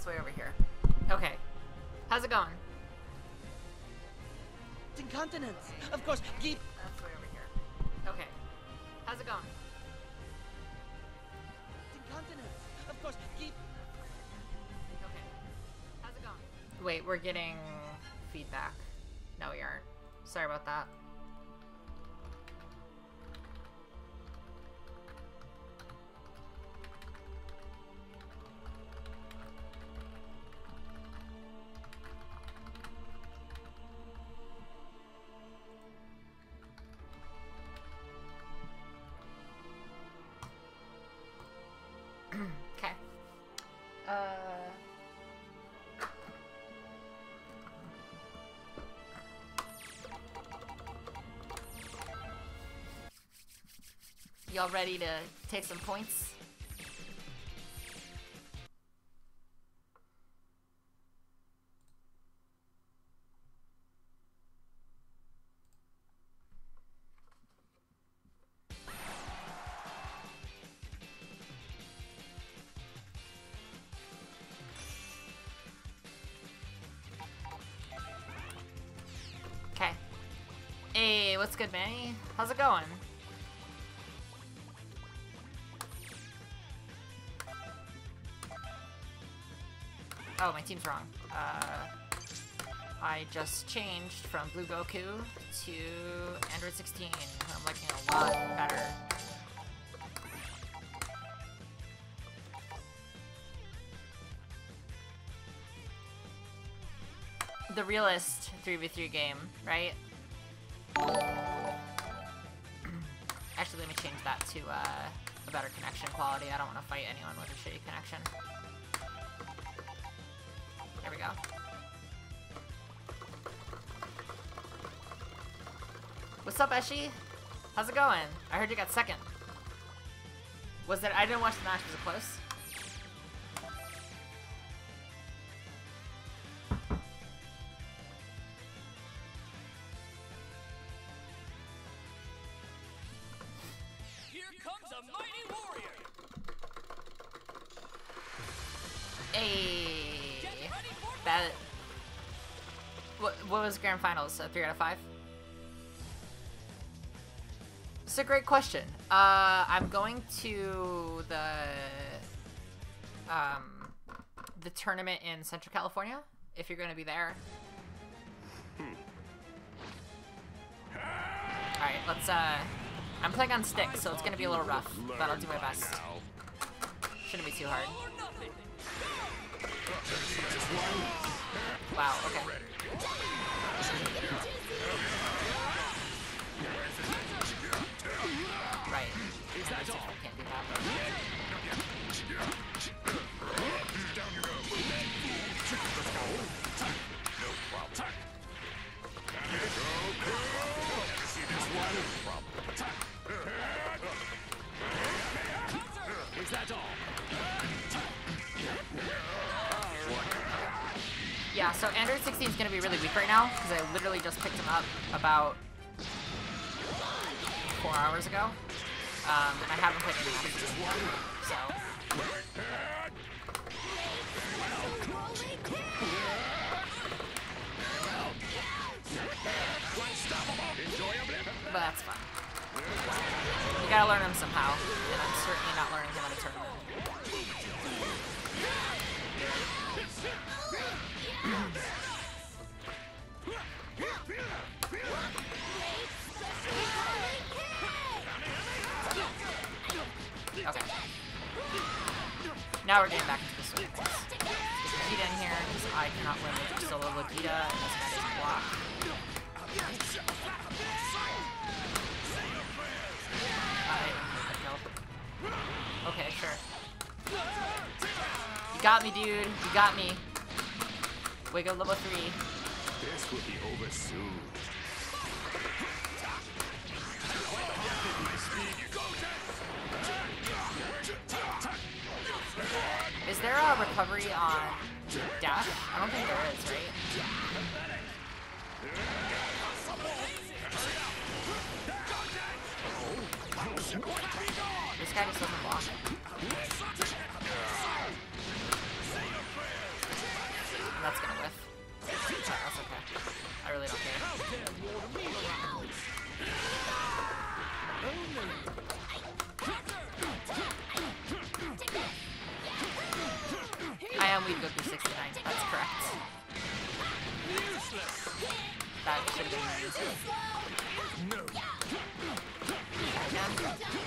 That's way over here. Okay. How's it going? Incontinence. Of course, keep. That's way over here. Okay. How's it going? Incontinence. Of course, keep. Okay. How's it going? Wait, we're getting feedback. No, we aren't. Sorry about that. Okay. Y'all ready to take some points? Okay. Hey, what's good, Manny? How's it going? Oh, my team's wrong. I just changed from Blue Goku to Android 16. I'm liking it a lot better. The realist 3v3 game, right? Actually, let me change that to a better connection quality. I don't want to fight anyone with a shitty connection. There we go. What's up, Eshi? How's it going? I heard you got second. Was it? I didn't watch the match. Was it close? Here comes a mighty warrior. Hey. That. What was grand finals? 3 out of 5? It's a great question. I'm going to the tournament in Central California, if you're going to be there. Alright, let's, I'm playing on stick, so it's going to be a little rough, but I'll do my best. Shouldn't be too hard. Wow, okay. Right. Can't do that. Is that all? Yeah, so Android 16 is going to be really weak right now, because I literally just picked him up about 4 hours ago. And I haven't played any matches, so... But that's fun. You gotta learn him somehow, and I'm certainly not learning him at a tournament. Okay. Now we're getting back into the swing. Get Vegeta in here, because I cannot win with solo Vegeta, and this guy doesn't block. Okay, sure. You got me, dude. You got me. Wiggle level 3. This will be over soon. Is there a recovery on dash? I don't think there is, right? This guy just doesn't block. I am Weed Goku 69. That's correct. That should have been me. Again.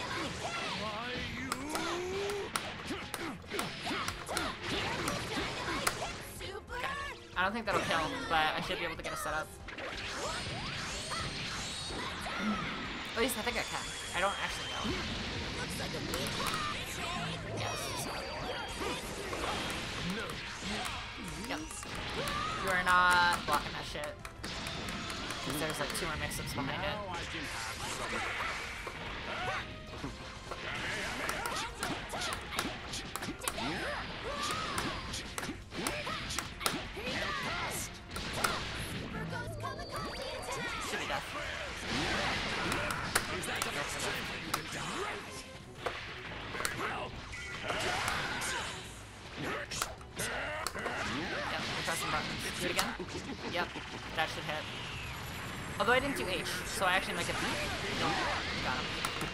Okay. I don't think that'll kill, but I should be able to get a setup. At least I think I can. I don't actually know. Yes. Yep. You are not blocking that shit. Because there's like 2 more mix-ups behind it. Should be death. Yep, we're pressing buttons. Do it again? Yep, that should hit. Although I didn't do H, so I actually might get nope, got him.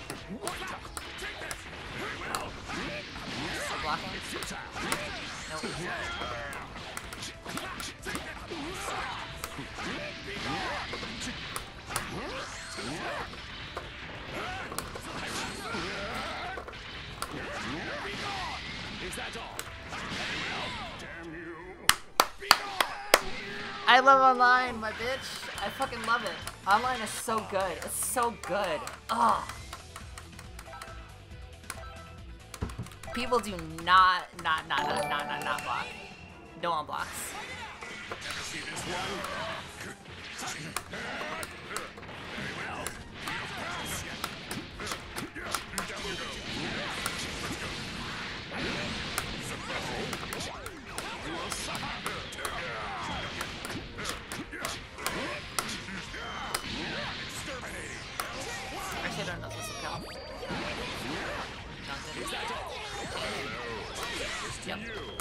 Still blocking? Nope. Is that all? Damn you. I love online, my bitch. I fucking love it. Online is so good. It's so good. Ugh. People do not block. No one blocks. See this one? Actually, I don't know if this will count. Yep.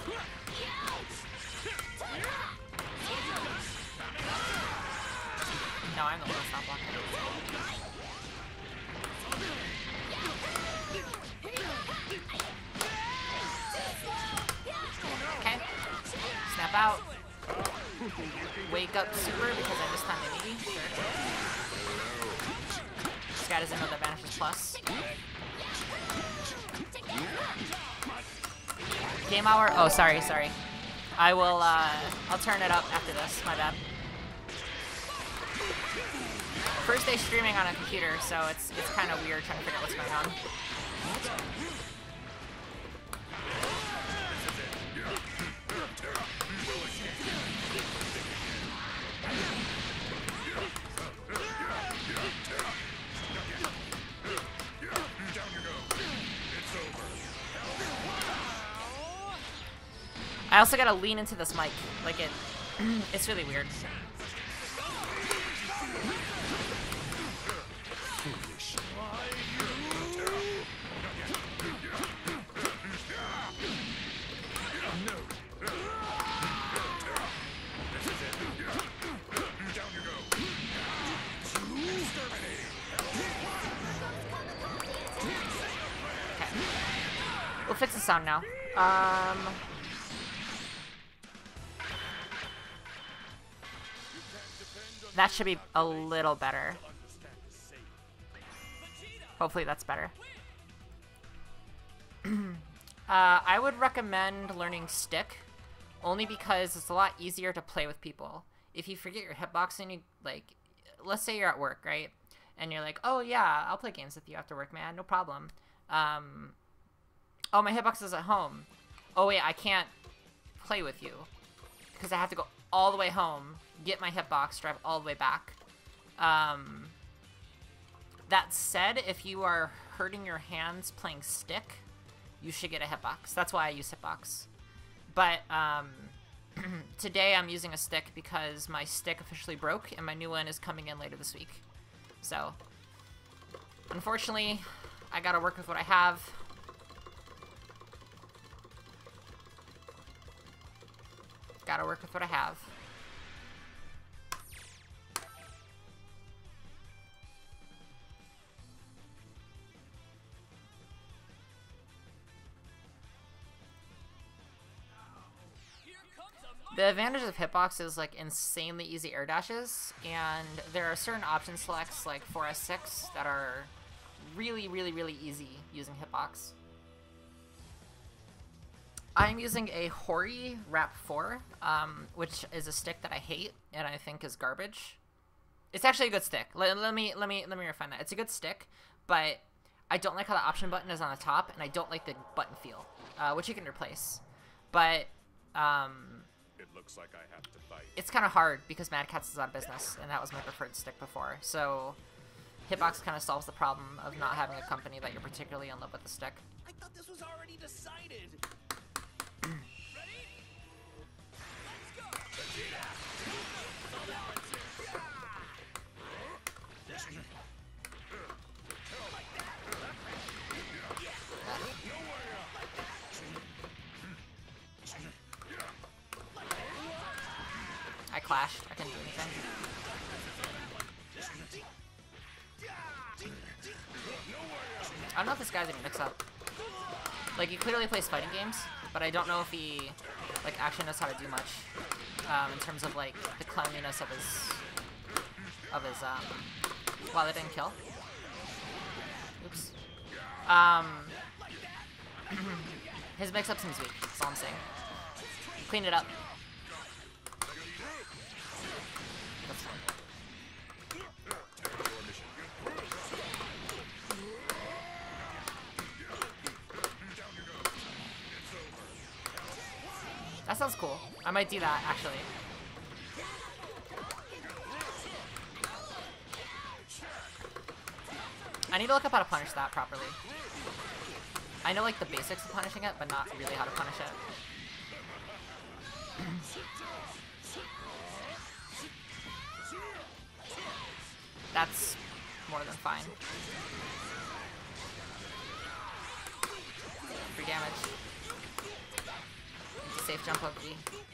No, I'm the one that's not blocking. Okay. Snap out. Wake up super because I missed time maybe. Sure. This guy doesn't know that Vanish is plus. Game hour? Oh, sorry. I will, I'll turn it up after this. My bad. First day streaming on a computer, so it's kind of weird trying to figure out what's going on. I also gotta lean into this mic, like it's really weird. Okay. We'll fix the sound now. That should be a little better. Hopefully that's better. I would recommend learning stick, only because it's a lot easier to play with people. If you forget your hitbox and you, like, let's say you're at work, right? And you're like, oh yeah, I'll play games with you after work, man, no problem. Oh, my hitbox is at home. Oh wait, I can't play with you because I have to go all the way home, get my hitbox, drive all the way back. That said, if you are hurting your hands playing stick, you should get a hitbox. That's why I use hitbox. But today I'm using a stick because my stick officially broke and my new one is coming in later this week. So, unfortunately, I gotta work with what I have. Gotta work with what I have. The advantage of Hitbox is like insanely easy air dashes, and there are certain option selects like 4S6 that are really, really, really easy using Hitbox. I'm using a Hori Rap 4, which is a stick that I hate and I think is garbage. It's actually a good stick. Let me refine that. It's a good stick, but I don't like how the option button is on the top, and I don't like the button feel, which you can replace. But It looks like I have to fight. it's kind of hard because Mad Catz is out of business, and that was my preferred stick before. So Hitbox kind of solves the problem of not having a company that you're particularly in love with the stick. I thought this was already decided. I clashed. I couldn't do anything. I don't know if this guy's even mix-up. Like, he clearly plays fighting games, but I don't know if he, like, actually knows how to do much, in terms of, like, the cleanliness of his, wow, that didn't kill. Oops. His mix-up seems weak, that's all I'm saying. Clean it up. That's fine. That sounds cool. I might do that, actually. I need to look up how to punish that properly. I know, like, the basics of punishing it, but not really how to punish it. That's more than fine. Free damage. Safe jump OP.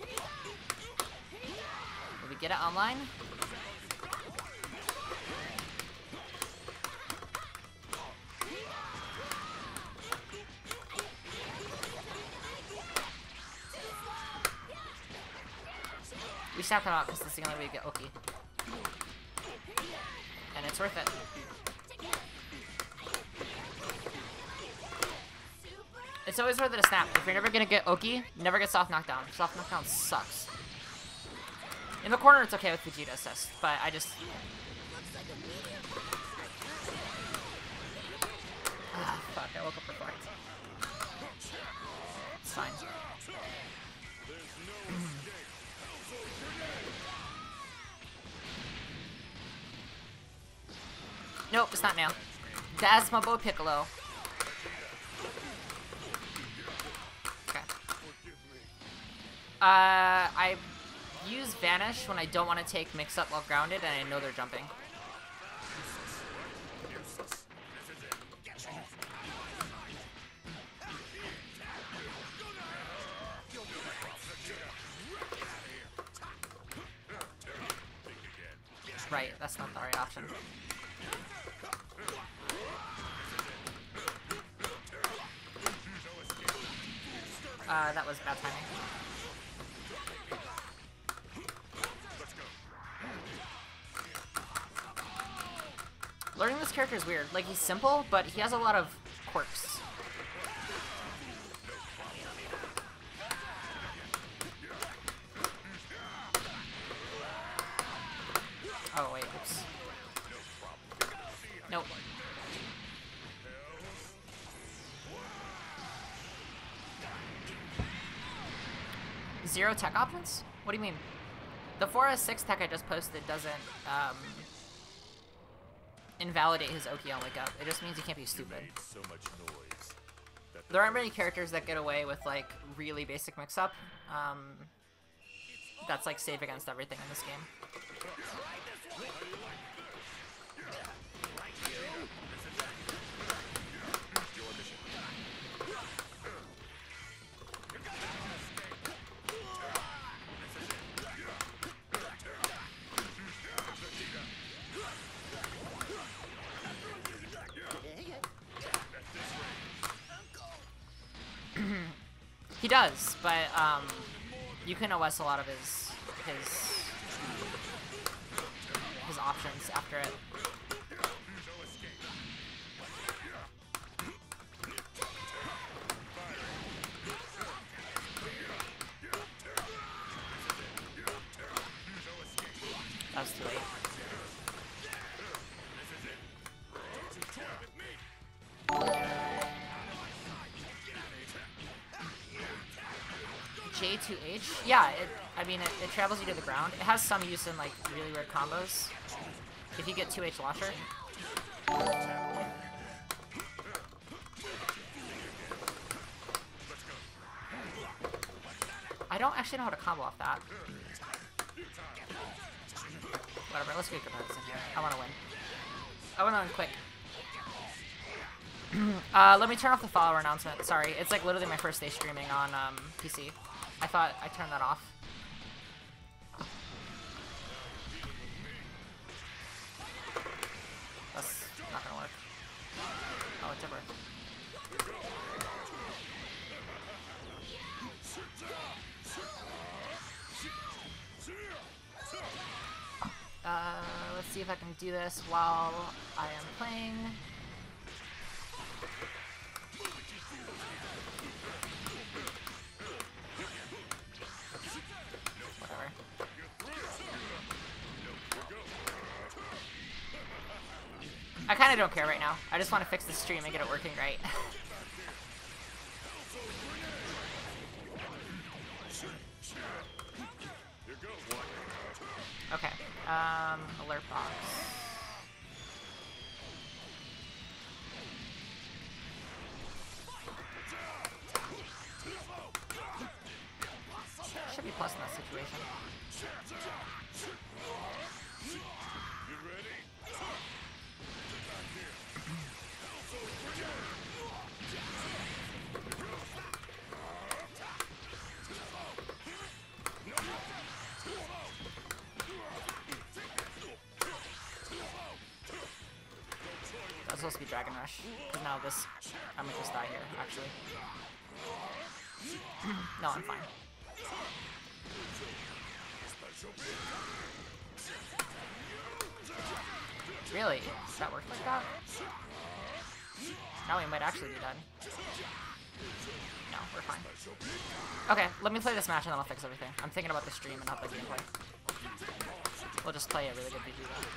Will we get it online? We should have come out because this is the only way to get Oki. And it's worth it. It's always worth it to snap. If you're never gonna get Oki, never get soft knockdown. Soft knockdown sucks. In the corner, it's okay with Vegeta assist, but I just... Ah, fuck, I woke up reflect. It's fine. Nope, it's not now. That's my boy Piccolo. Okay. I use Vanish when I don't want to take mix-up while grounded and I know they're jumping. Right, that's not the right option. That was bad timing. Learning this character is weird. Like, he's simple, but he has a lot of quirks. Oh, wait, oops. Nope. Zero tech options? What do you mean? The 4S6 tech I just posted doesn't, invalidate his Oki on Wake Up. It just means he can't be stupid. So much noise. There aren't many characters that get away with, like, really basic mix-up. That's, like, safe against everything in this game. He does, but, You can OS a lot of his options after it. That's too late. J2H? Yeah, I mean, it travels you to the ground. It has some use in, like, really weird combos. If you get 2H Launcher. I don't actually know how to combo off that. Whatever, let's get this in here. I want to win. I want to win quick. Let me turn off the follower announcement. Sorry, it's like literally my first day streaming on PC. I thought I turned that off. That's not gonna work. Oh, it's over. Let's see if I can do this while I am playing. Whatever. I kind of don't care right now. I just want to fix the stream and get it working right. Okay. Alert box. Should be plus in that situation. That's supposed to be Dragon Rush. Because now this, I might just die here, actually. No, I'm fine. Really? That worked like that? Now we might actually be dead. No, we're fine. Okay, let me play this match and then I'll fix everything. I'm thinking about the stream and not the gameplay. We'll just play a really good VG though.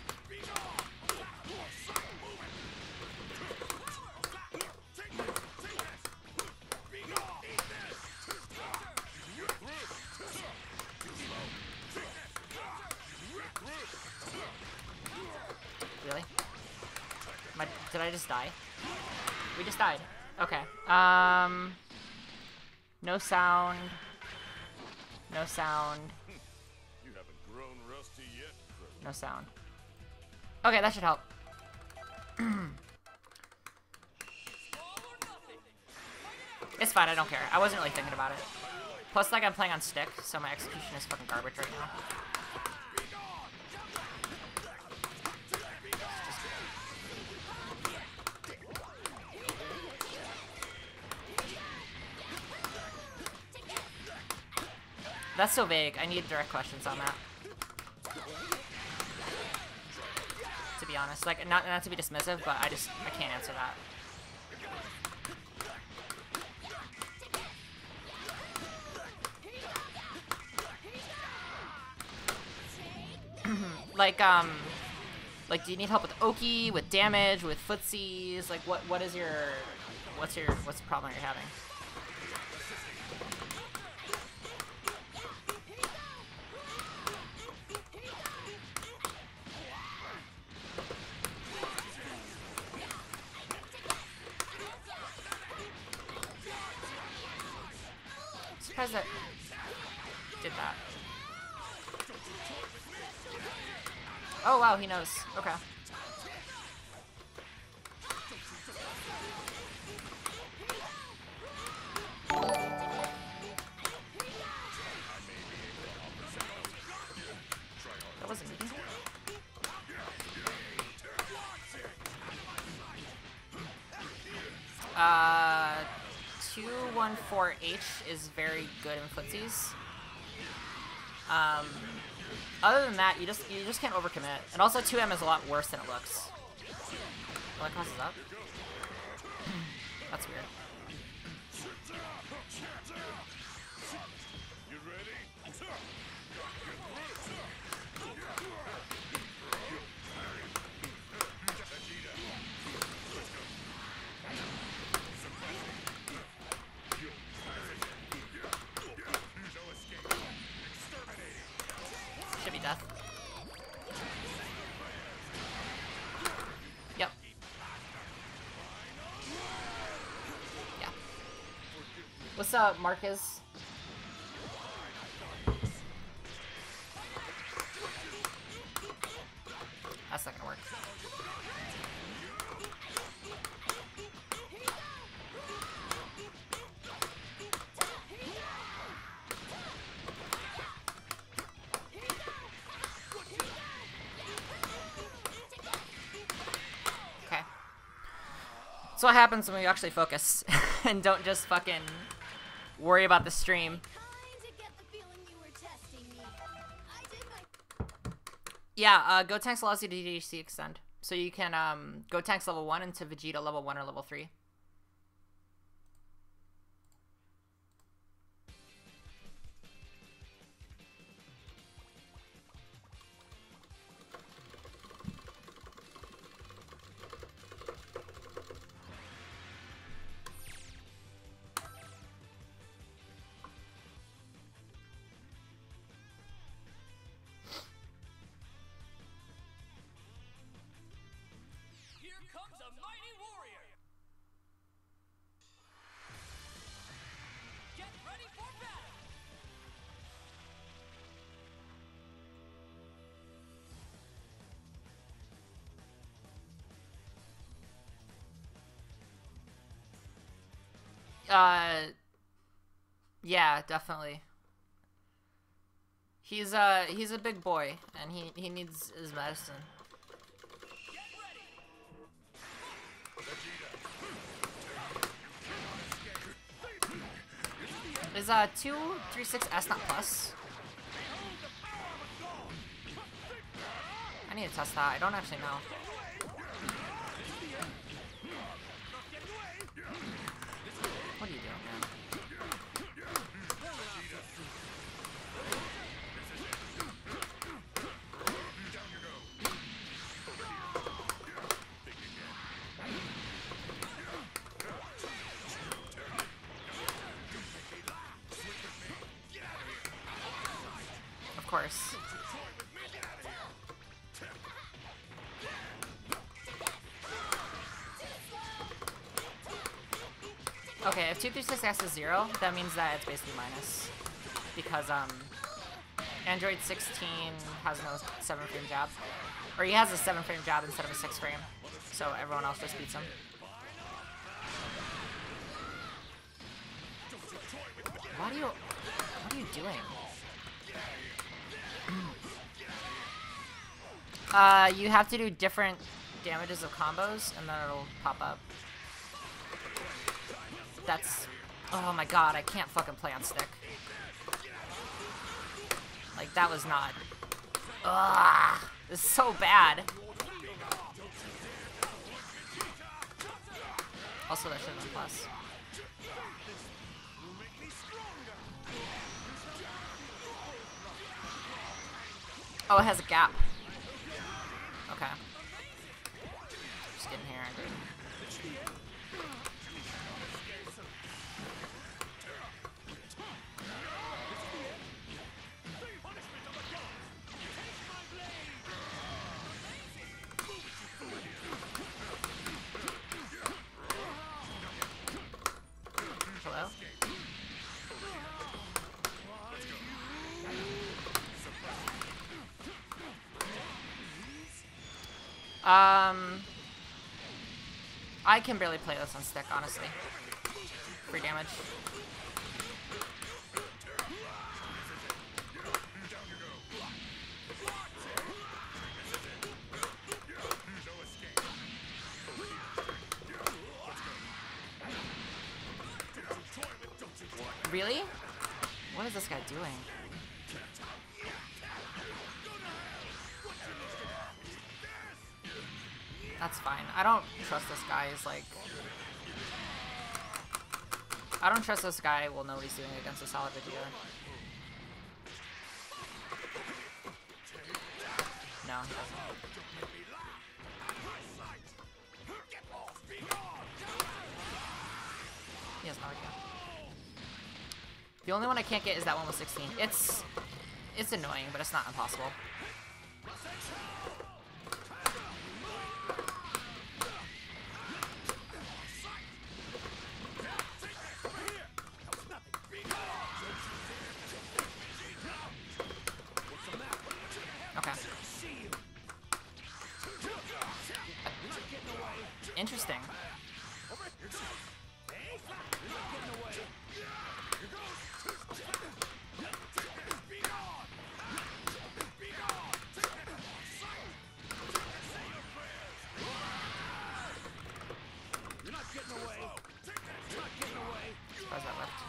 Really? Did I just die? We just died. Okay. No sound. No sound. You haven't grown rusty yet, Crow. No sound. Okay, that should help. It's fine, I don't care. I wasn't really thinking about it. Plus, like, I'm playing on stick, so my execution is fucking garbage right now. That's so vague. I need direct questions on that. To be honest, like, not to be dismissive, but I can't answer that. Like, do you need help with Oki, with damage, with footsies? Like, what's the problem you're having? I'm surprised that did that. Oh wow, he knows. Okay. That wasn't me. 214H is very good in footsies. Other than that, you just can't overcommit. And also 2M is a lot worse than it looks. Oh, that crosses up? That's weird. You ready? Should be death. Yep. Yeah. What's up, Marcus? That's not gonna work. Okay. So what happens when we actually focus and don't just fucking worry about the stream? Yeah, GoTanks allows you to DDC extend. So you can GoTanks level 1 into Vegeta level 1 or level 3. Here comes a mighty warrior. Get ready for battle. Yeah, definitely. He's a big boy, and he needs his medicine. Get ready. Is 236S not plus? I need to test that. I don't actually know. What are you doing, man? Of course. Okay, if 236S is 0, that means that it's basically minus. Because, Android 16 has no 7-frame jab. Or he has a 7-frame jab instead of a 6-frame. So everyone else just beats him. What are you doing? You have to do different damages of combos, and then it'll pop up. That's... Oh my god, I can't fucking play on stick. Like, that was not... Ugh! This is so bad. Also, that should have been plus. Oh, it has a gap. Okay. Just getting here, Andrew. Hello? I can barely play this on stick, honestly. Free damage. Really? What is this guy doing? That's fine. I don't trust this guy. Is like, I don't trust this guy will know what he's doing against a solid Vegeta. No, he doesn't. He has no idea. The only one I can't get is that one with 16. It's annoying, but it's not impossible. Okay. Interesting. Surprised that left.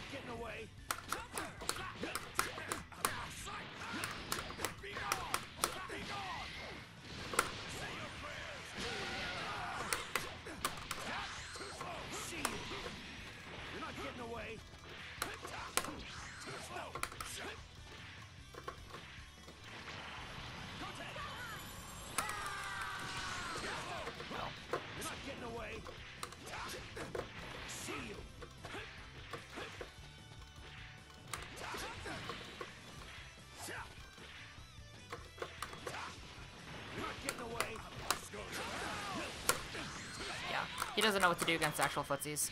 Yeah, he doesn't know what to do against actual footsies.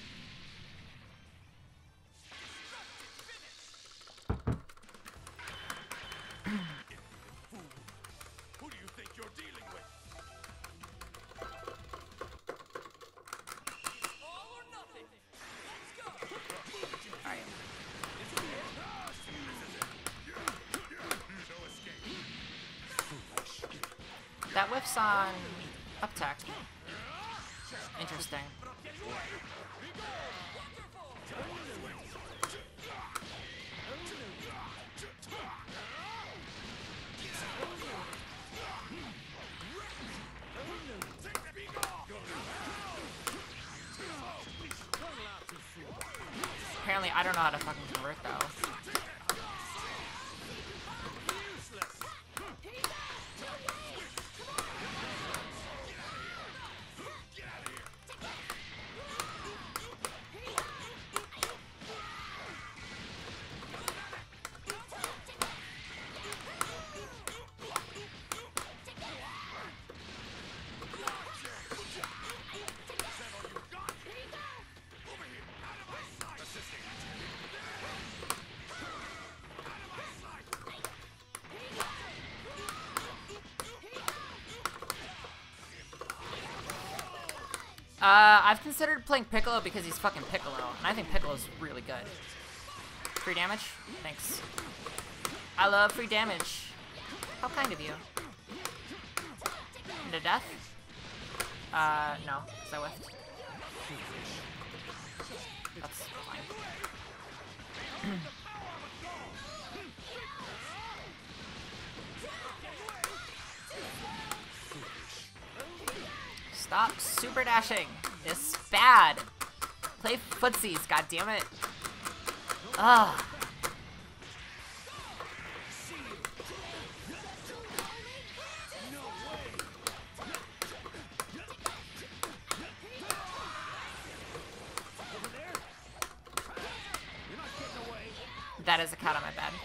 Who do you think you're dealing with? All or nothing. Let's go. Alright. That whiff's on uptack. Interesting. Apparently, I don't know how to fucking convert though. I've considered playing Piccolo because he's fucking Piccolo, and I think Piccolo's really good. Free damage? Thanks. I love free damage. How kind of you. Into death? No, because I whiffed. That's fine. Stop super dashing. It's bad. Play footsies, goddammit. Ugh. That is a cat on my bed.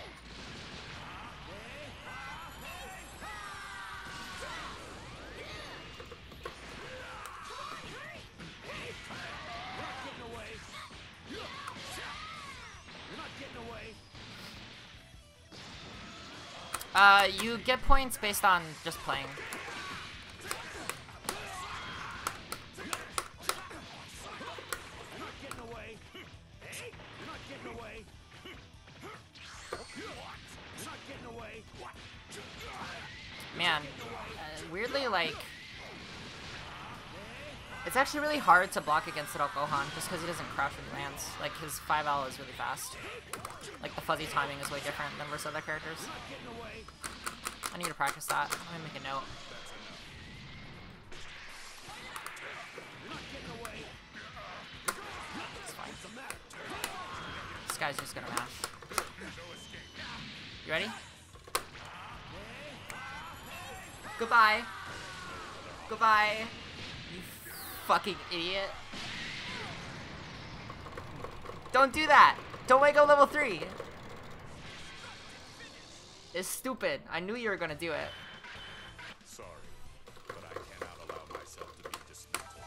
You get points based on just playing. Man, weirdly, like, it's actually really hard to block against Adult Gohan just because he doesn't crouch when he lands. Like, his 5L is really fast. Like, the fuzzy timing is way different than versus other characters. I need to practice that. I'm gonna make a note. guy's just gonna mash. You ready? Goodbye. Goodbye. You fucking idiot. Don't do that. Don't wake up level 3. It's stupid. I knew you were gonna do it. Sorry, but I cannot allow myself to be dismantled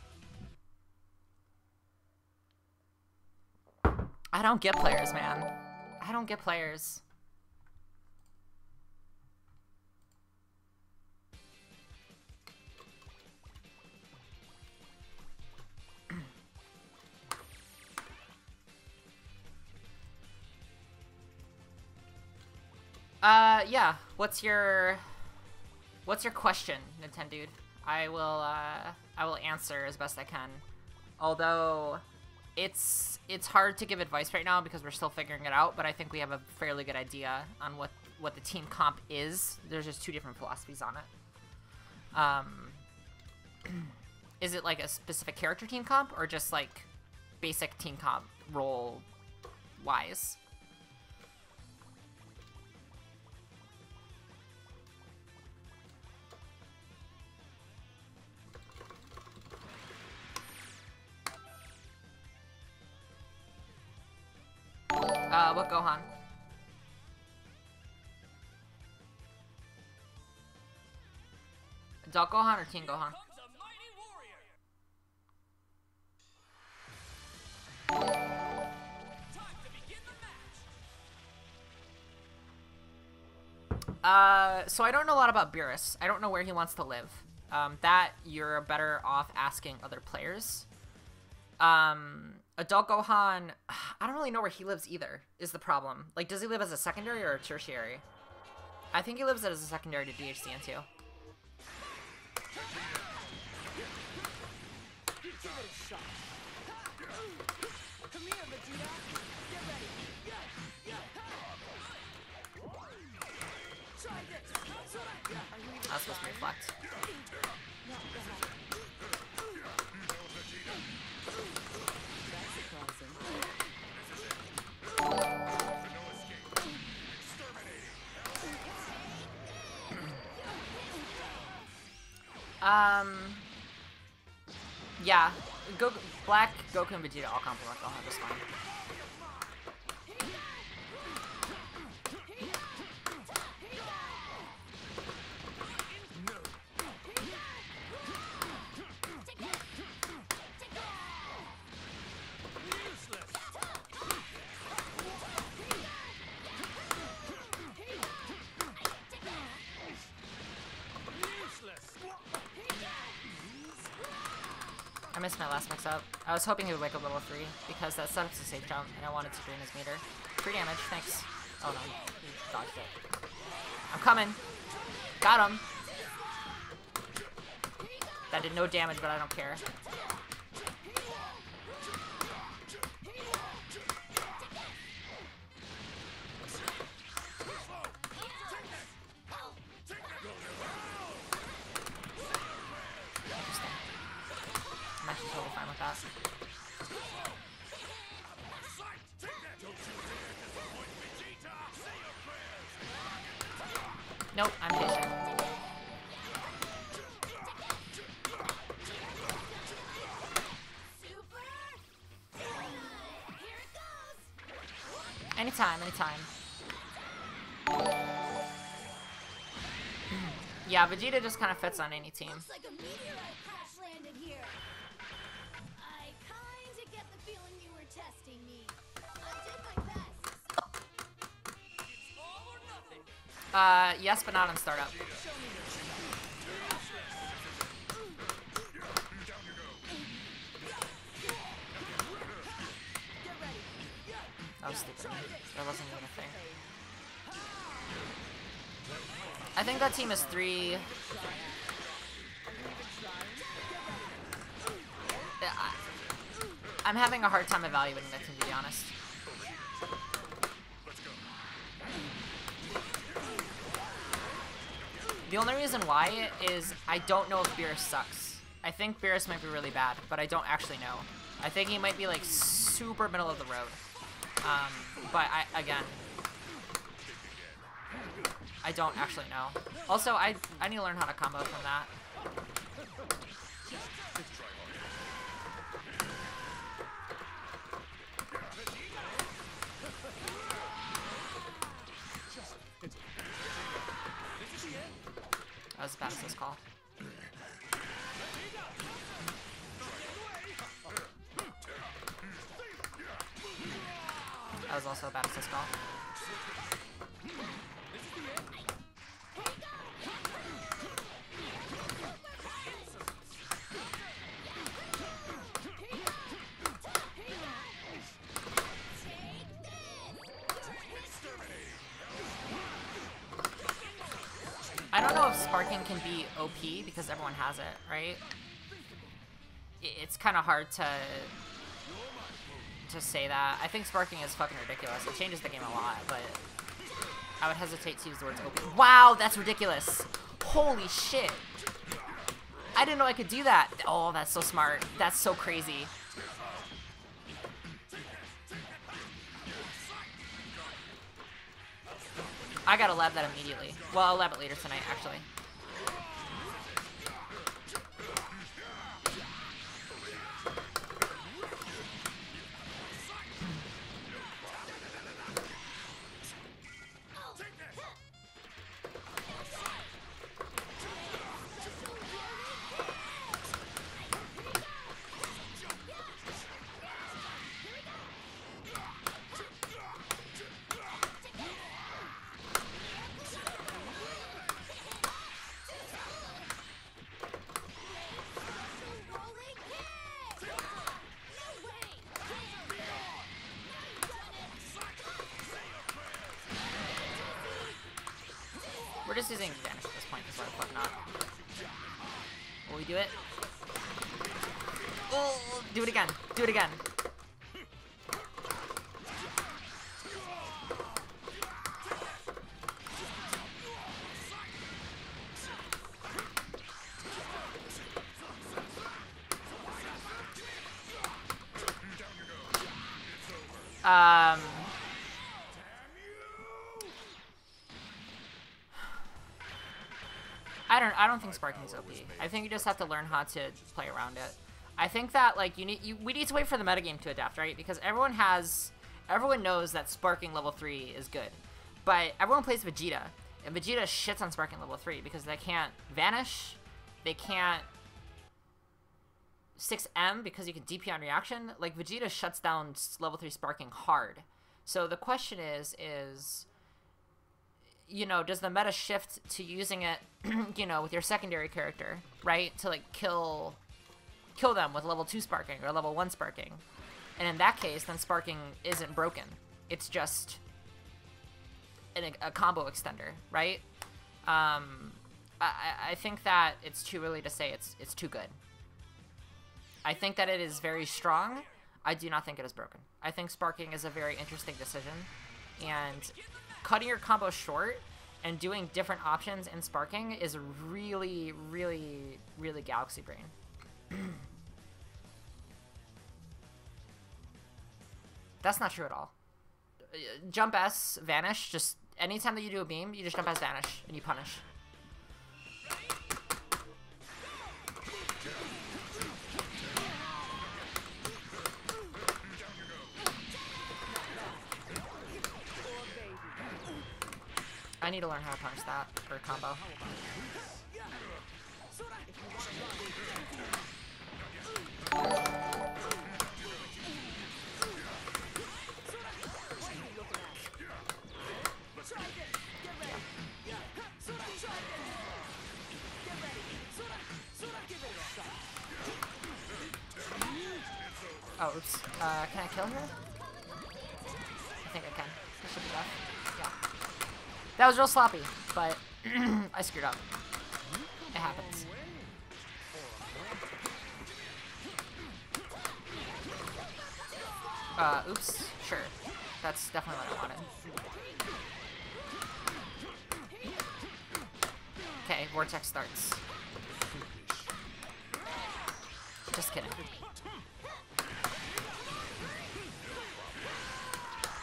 yet. I don't get players, man. I don't get players. Yeah. What's your question, Nintendo? I will answer as best I can. Although it's hard to give advice right now because we're still figuring it out, but I think we have a fairly good idea on what the team comp is. There's just two different philosophies on it. Is it like a specific character team comp or just like basic team comp role wise? What Gohan? Adult Gohan or Teen Gohan? Comes a mighty warrior. Time to begin the match. So I don't know a lot about Beerus. I don't know where he wants to live. That you're better off asking other players. Adult Gohan, I don't really know where he lives either, is the problem. Like, does he live as a secondary or a tertiary? I think he lives as a secondary to DHCN2. That's supposed to reflect. Yeah, Black, Goku, and Vegeta all complement Gohan just fine. I missed my last mix-up. I was hoping he would wake up level 3, because that setup's a safe jump, and I wanted to drain his meter. 3 damage, thanks. Oh no, he dodged it. I'm coming! Got him! That did no damage, but I don't care. I'm actually totally fine with that. Nope, I'm patient. Anytime, anytime. Yeah, Vegeta just kind of fits on any team. Looks like a meteorite crash landed here. I kinda get the feeling you were testing me. I did my best. It's all or nothing. Yes, but not on startup. That was stupid. That wasn't even a thing. I think that team is 3. I'm having a hard time evaluating that team, to be honest. The only reason why is I don't know if Beerus sucks. I think Beerus might be really bad, but I don't actually know. I think he might be like super middle of the road. But again, I don't actually know. Also, I need to learn how to combo from that. That was a bad assist call. That was also a bad assist call. I don't know if sparking can be OP because everyone has it, right? It's kind of hard to say that. I think sparking is fucking ridiculous. It changes the game a lot, but I would hesitate to use the words OP. Wow, that's ridiculous. Holy shit. I didn't know I could do that. Oh, that's so smart. That's so crazy. I gotta lab that immediately. Well, I'll lab it later tonight, actually. We're just using Vanish at this point, because why the fuck not? Will we do it? Oh, do it again. Do it again. I don't think sparking is OP. I think you just have to learn how to play around it. I think that like we need to wait for the metagame to adapt, right? Because everyone knows that sparking level 3 is good. But everyone plays Vegeta, and Vegeta shits on sparking level 3 because they can't vanish, they can't 6M because you can DP on reaction. Like Vegeta shuts down level 3 sparking hard. So the question is you know, does the meta shift to using it, you know, with your secondary character, right? To, like, kill them with level 2 sparking or level 1 sparking. And in that case, then sparking isn't broken. It's just a combo extender, right? I think that it's too early to say it's too good. I think that it is very strong. I do not think it is broken. I think sparking is a very interesting decision. And cutting your combo short and doing different options in sparking is really, really, really galaxy brain. That's not true at all. Jump S, vanish, just anytime that you do a beam, you just jump S, vanish, and you punish. I need to learn how to punish that for a combo. Oh, oops. Can I kill her? I think I can. That should be enough. Yeah. That was real sloppy, but I screwed up. It happens. Oops. Sure. That's definitely what I wanted. Okay, Vortex starts. Just kidding.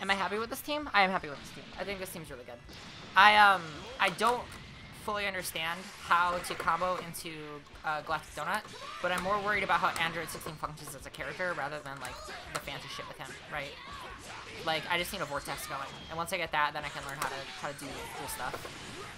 Am I happy with this team? I am happy with this team. I think this team's really good. I don't fully understand how to combo into Galactic Donut, but I'm more worried about how Android 16 functions as a character rather than like the fancy shit with him, right? Like I just need a Vortex going, and once I get that, then I can learn how to do cool stuff.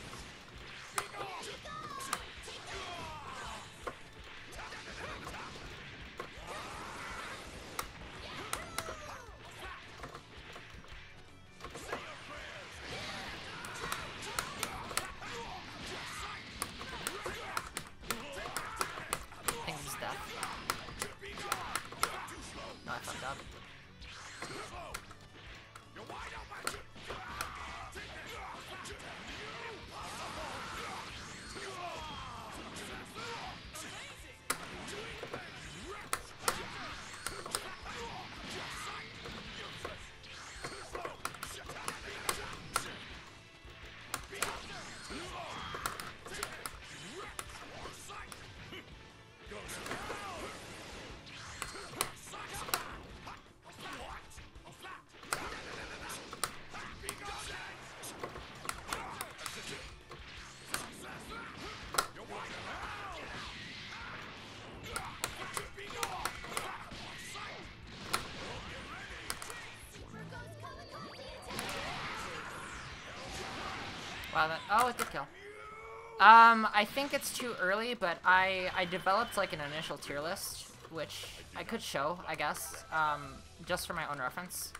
Wow, oh, it did kill. I think it's too early, but I developed like an initial tier list, which I could show, I guess, just for my own reference.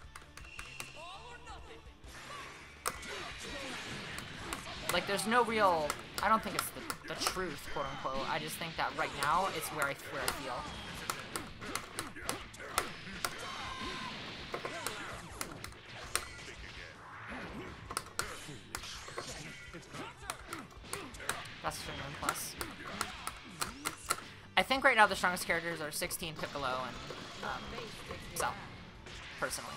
Like, there's no real, I don't think it's the truth, quote unquote. I just think that right now it's where I feel. That's a 1+. I think right now the strongest characters are 16, Piccolo, and Cell, personally.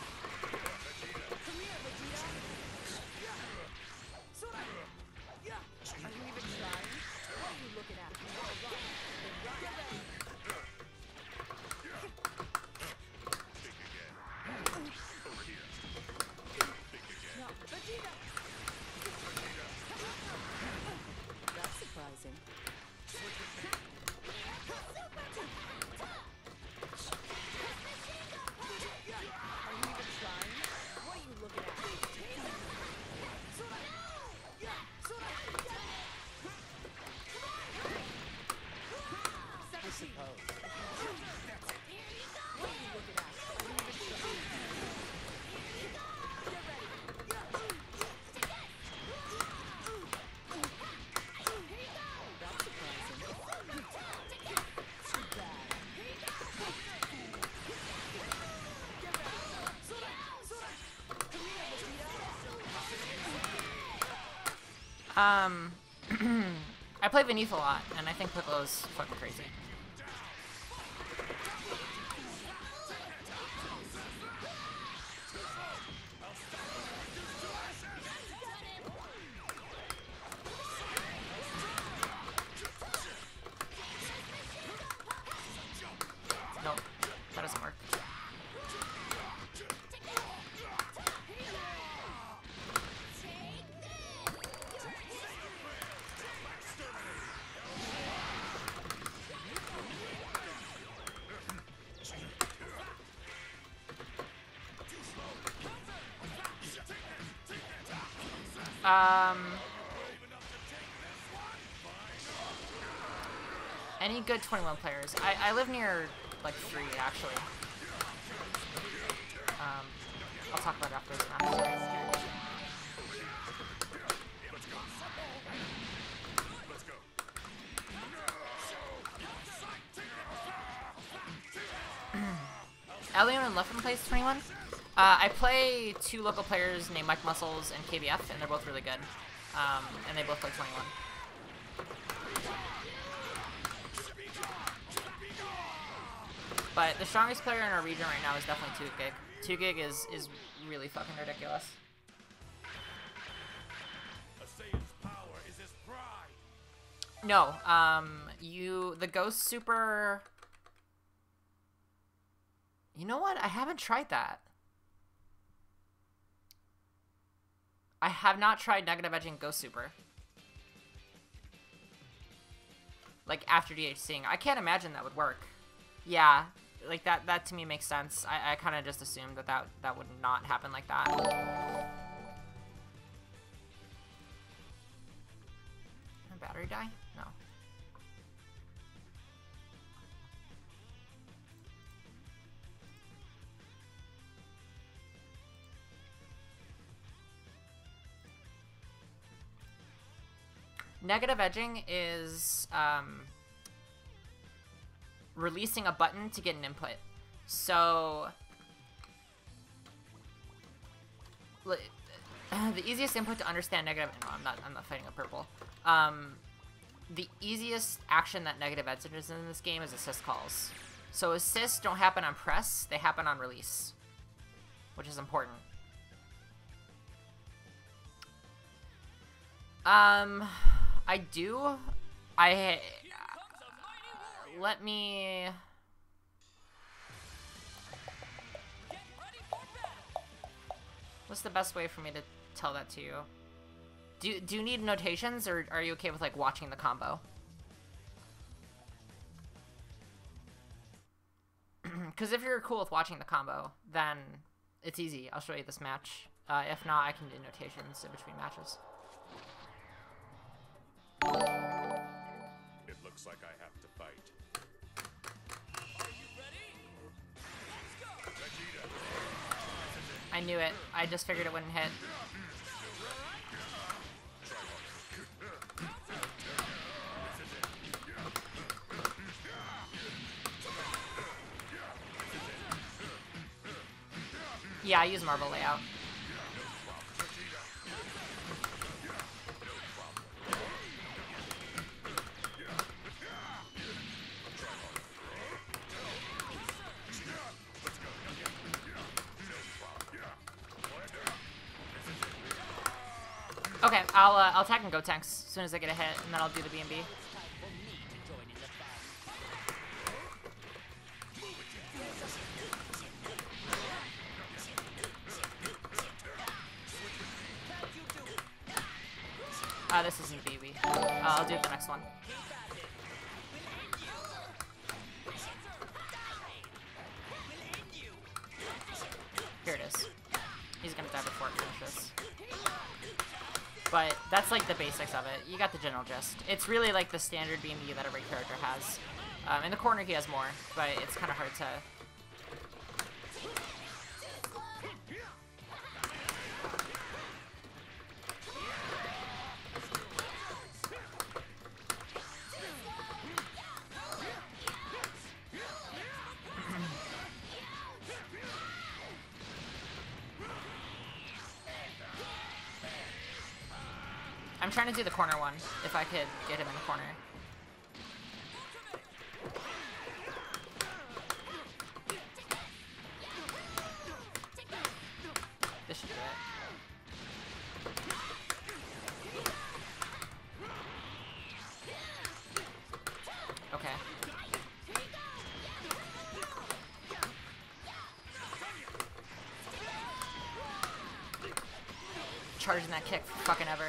I play Venith a lot, and I think Piccolo's fucking crazy. Nope, that doesn't work. Any good 21 players? I live near, like, 3, actually. I'll talk about it after this match. Elion and Leffen plays 21. I play 2 local players named Mike Muscles and KBF, and they're both really good. And they both play 21. But the strongest player in our region right now is definitely 2 Gig. 2 Gig is really fucking ridiculous. No, the Ghost Super... You know what? I haven't tried that. I have not tried negative edging Ghost Super. Like, after DHCing. I can't imagine that would work. Yeah, like, that to me makes sense. I kind of just assumed that would not happen like that. Did my battery die? No. Negative edging is releasing a button to get an input. So the easiest input to understand negative. No, I'm not fighting a purple. The easiest action that negative edging is in this game is assist calls. So assists don't happen on press; they happen on release, which is important. I do. Let me. What's the best way for me to tell that to you? Do you need notations, or are you okay with like watching the combo? Because if you're cool with watching the combo, then it's easy. I'll show you this match. If not, I can do notations in between matches. It looks like I have to fight. Are you ready? Let's go! Vegeta, I knew it. I just figured it wouldn't hit. Yeah, I use marble layout. Okay, I'll attack and go tanks as soon as I get a hit, and then I'll do the B&B. This isn't BB. I'll do the next one. Here it is. He's gonna die before it finishes. But that's like the basics of it. You got the general gist. It's really like the standard BMB that every character has. In the corner he has more, but it's kind of hard to... I'm trying to do the corner one, if I could get him in the corner. This should do it. Okay. Charging that kick for fucking ever.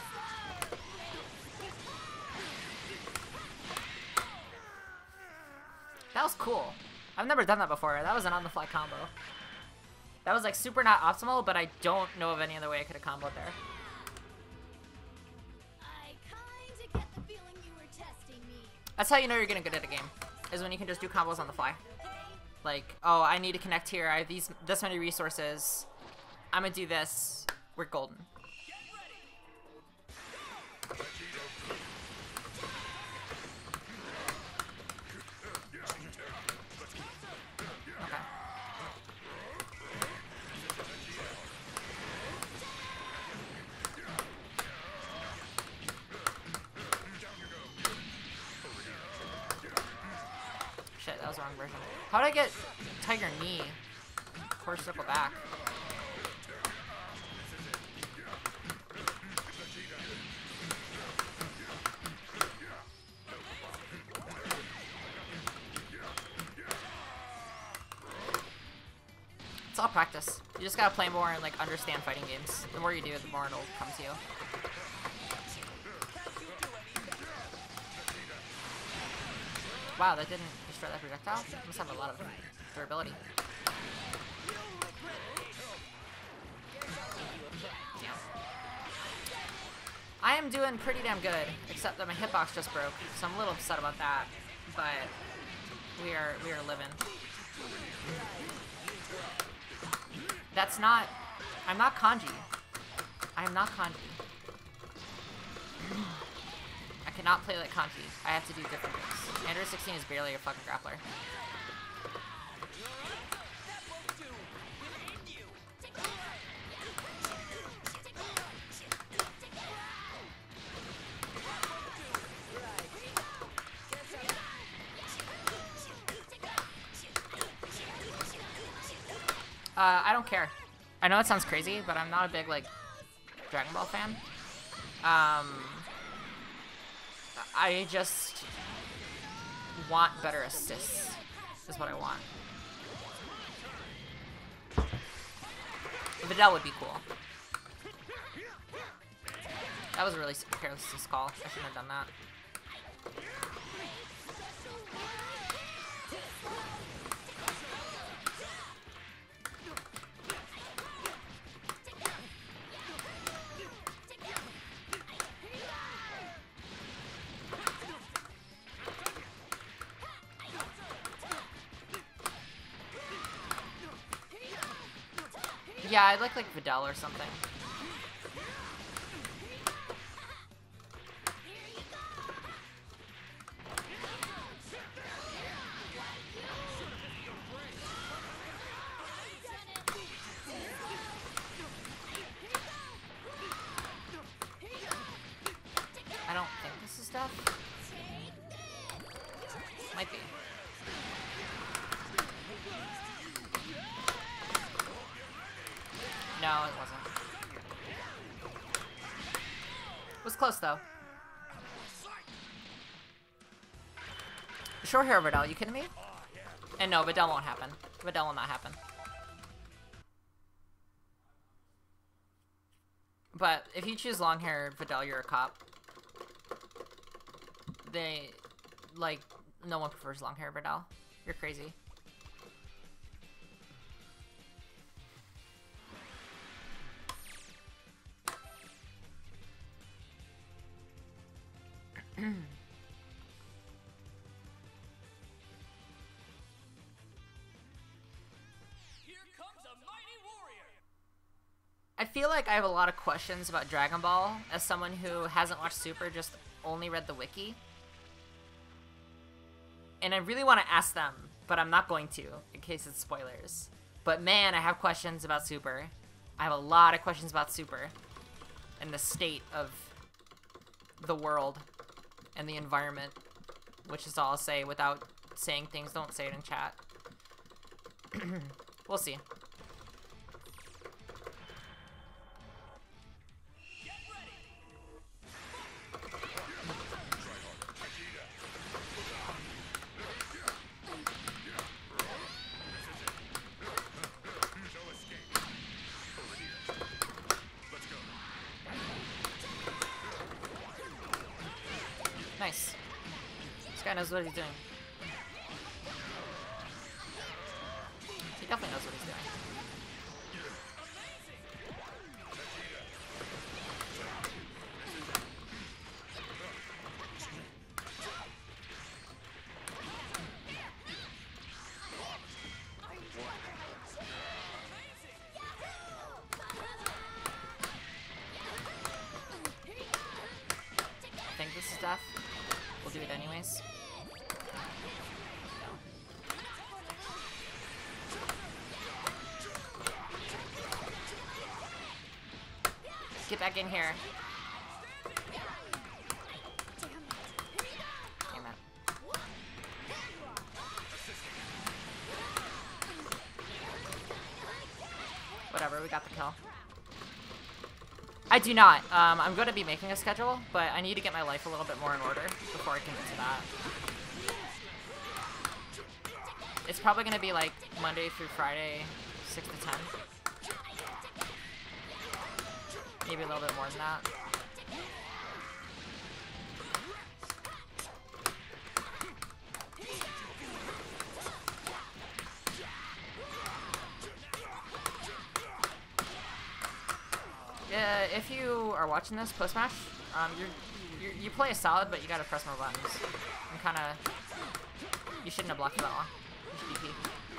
That was cool. I've never done that before. That was an on-the-fly combo. That was like super not optimal, but I don't know of any other way I could have comboed there. I kinda get the feeling you were testing me. That's how you know you're getting good at a game, is when you can just do combos on the fly. Like, oh, I need to connect here. I have this many resources. I'm gonna do this. We're golden. Shit, that was the wrong version. How did I get Tiger Knee? Core circle back. It's all practice. You just gotta play more and like understand fighting games. The more you do, the more it'll come to you. Wow, that didn't destroy that projectile? It must have a lot of durability. Damn. I am doing pretty damn good, except that my hitbox just broke, so I'm a little upset about that. But we are living. That's not. I'm not kanji. I am not kanji. I cannot play like kanji. I have to do different things. Android 16 is barely a fucking grappler. I don't care. I know it sounds crazy, but I'm not a big, like, Dragon Ball fan. I just want better assists, is what I want. Videl would be cool. That was a really careless call. I shouldn't have done that. Yeah, I'd like Videl or something. I don't think this is death. Might be. No, it wasn't. It was close, though. Short hair Videl, you kidding me? And no, Videl won't happen. Videl will not happen. But if you choose long hair Videl, you're a cop. They, like, no one prefers long hair Videl. You're crazy. I feel like I have a lot of questions about Dragon Ball as someone who hasn't watched Super, just only read the wiki. And I really want to ask them, but I'm not going to, in case it's spoilers. But man, I have questions about Super. I have a lot of questions about Super and the state of the world and the environment, which is all I'll say without saying things. Don't say it in chat. We'll see. Nice. This guy knows what he's doing. He definitely knows what he's doing. I think this is death. We'll do it anyways. Get back in here. Damn it. Whatever, we got the kill. I do not. I'm going to be making a schedule, but I need to get my life a little bit more in order before I can get to that. It's probably going to be like Monday through Friday, 6 to 10. Maybe a little bit more than that. If you are watching this post-match, you play solid, but you gotta press more buttons. And kinda... You shouldn't have blocked that long. You should DP.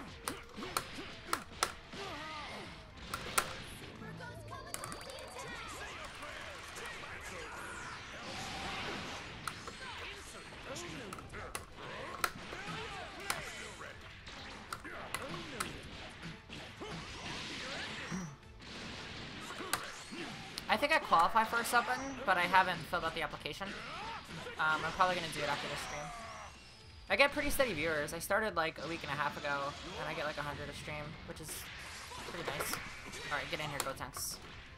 I think I qualify for a sub button, but I haven't filled out the application. I'm probably going to do it after this stream. I get pretty steady viewers. I started like a week and a half ago, and I get like 100 a stream, which is pretty nice. Alright, get in here, Gotenks.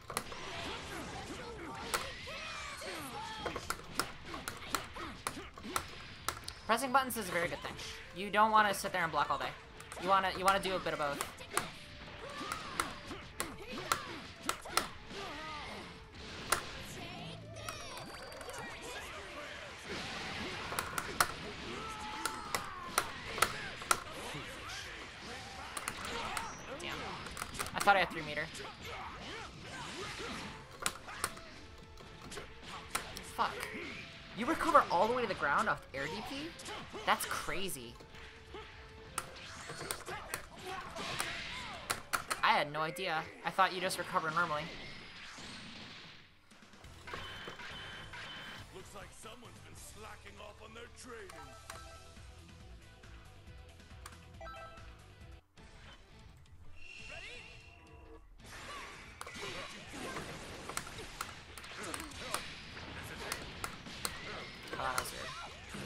Pressing buttons is a very good thing. You don't want to sit there and block all day. You want to do a bit of both. I thought I had 3 meter. Fuck. You recover all the way to the ground off air DP? That's crazy. I had no idea. I thought you just recover normally. Looks like someone's been slacking off on their training. Oh, that was weird.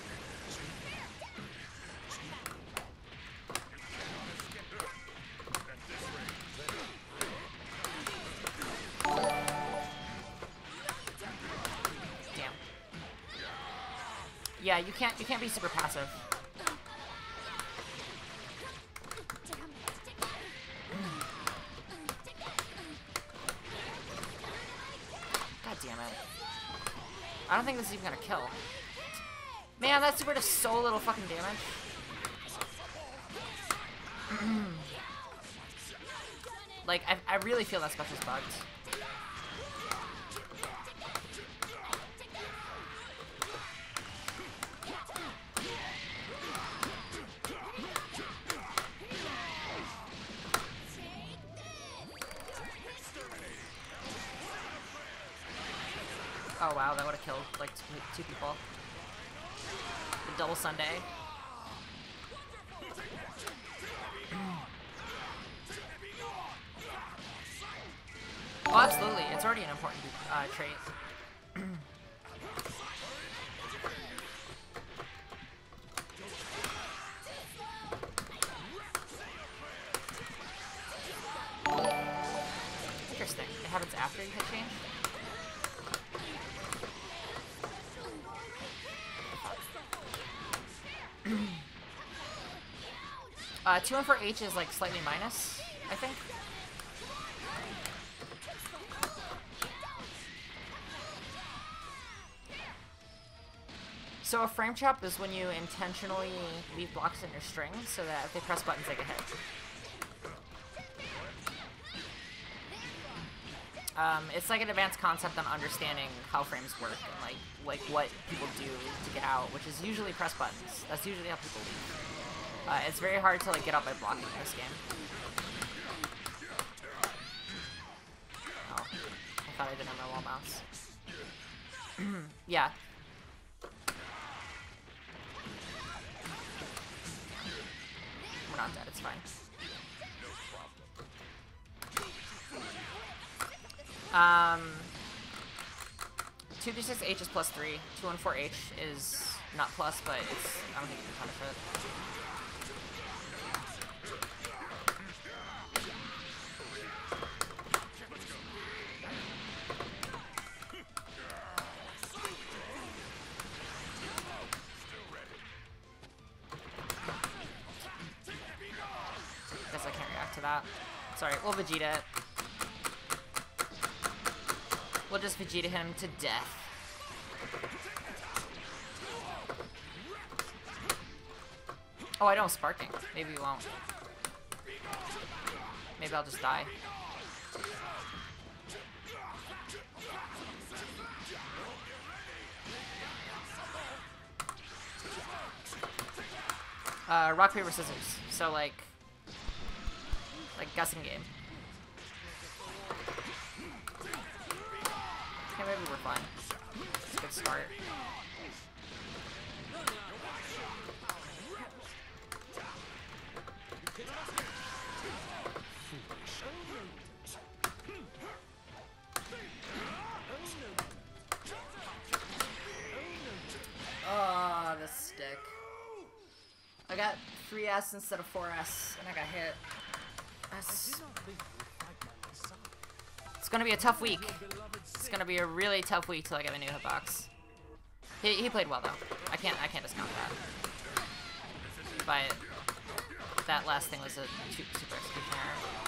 Damn. Yeah, you can't be super passive. God damn it. I don't think this is even gonna kill. Man, that super does so little fucking damage. Like, I really feel that special's bugged. Oh wow, that would have killed like two people. The double Sunday. Oh, absolutely. It's already an important trait. Interesting. It happens after you hit change? 2-1-4-H is like slightly minus, I think. So a frame trap is when you intentionally leave blocks in your string so that if they press buttons, they get hit. It's like an advanced concept on understanding how frames work and like what people do to get out, which is usually press buttons. That's usually how people leave. It's very hard to like get out by blocking in this game. Oh, I thought I didn't have my wall mouse. Yeah. We're not dead, it's fine. 2d6H is +3. 2-1-4-H is not plus, but it's I don't think you can punish it. Guess I can't react to that. Sorry, we'll Vegeta it. We'll just Vegeta him to death. Oh, I don't Sparking. Maybe we won't. Maybe I'll just die. Rock, paper, scissors. So, like guessing game. Okay, maybe we're fine. It's a good start. Oh, the stick. I got 3S instead of 4S, and I got hit. It's gonna be a tough week. It's gonna be a really tough week till I get a new hitbox. He played well though. I can't discount that. But that last thing was a super execution error.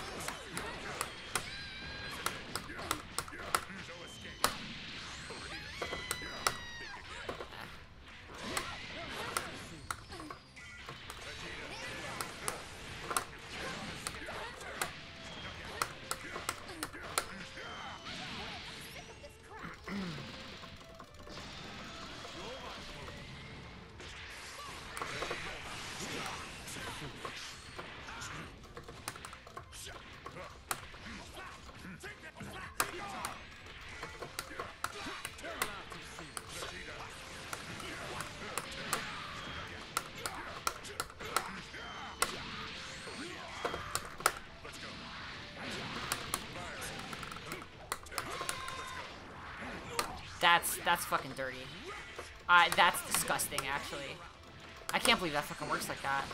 That's fucking dirty. That's disgusting, actually. I can't believe that fucking works like that.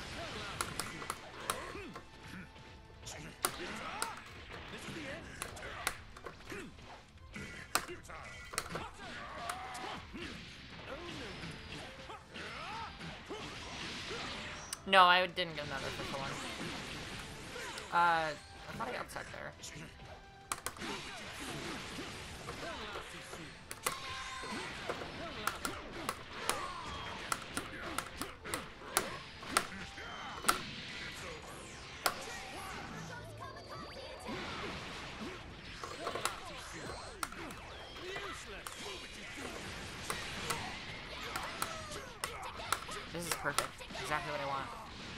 No, I didn't get another official one. I thought I got tech there. This is perfect. Exactly what I want.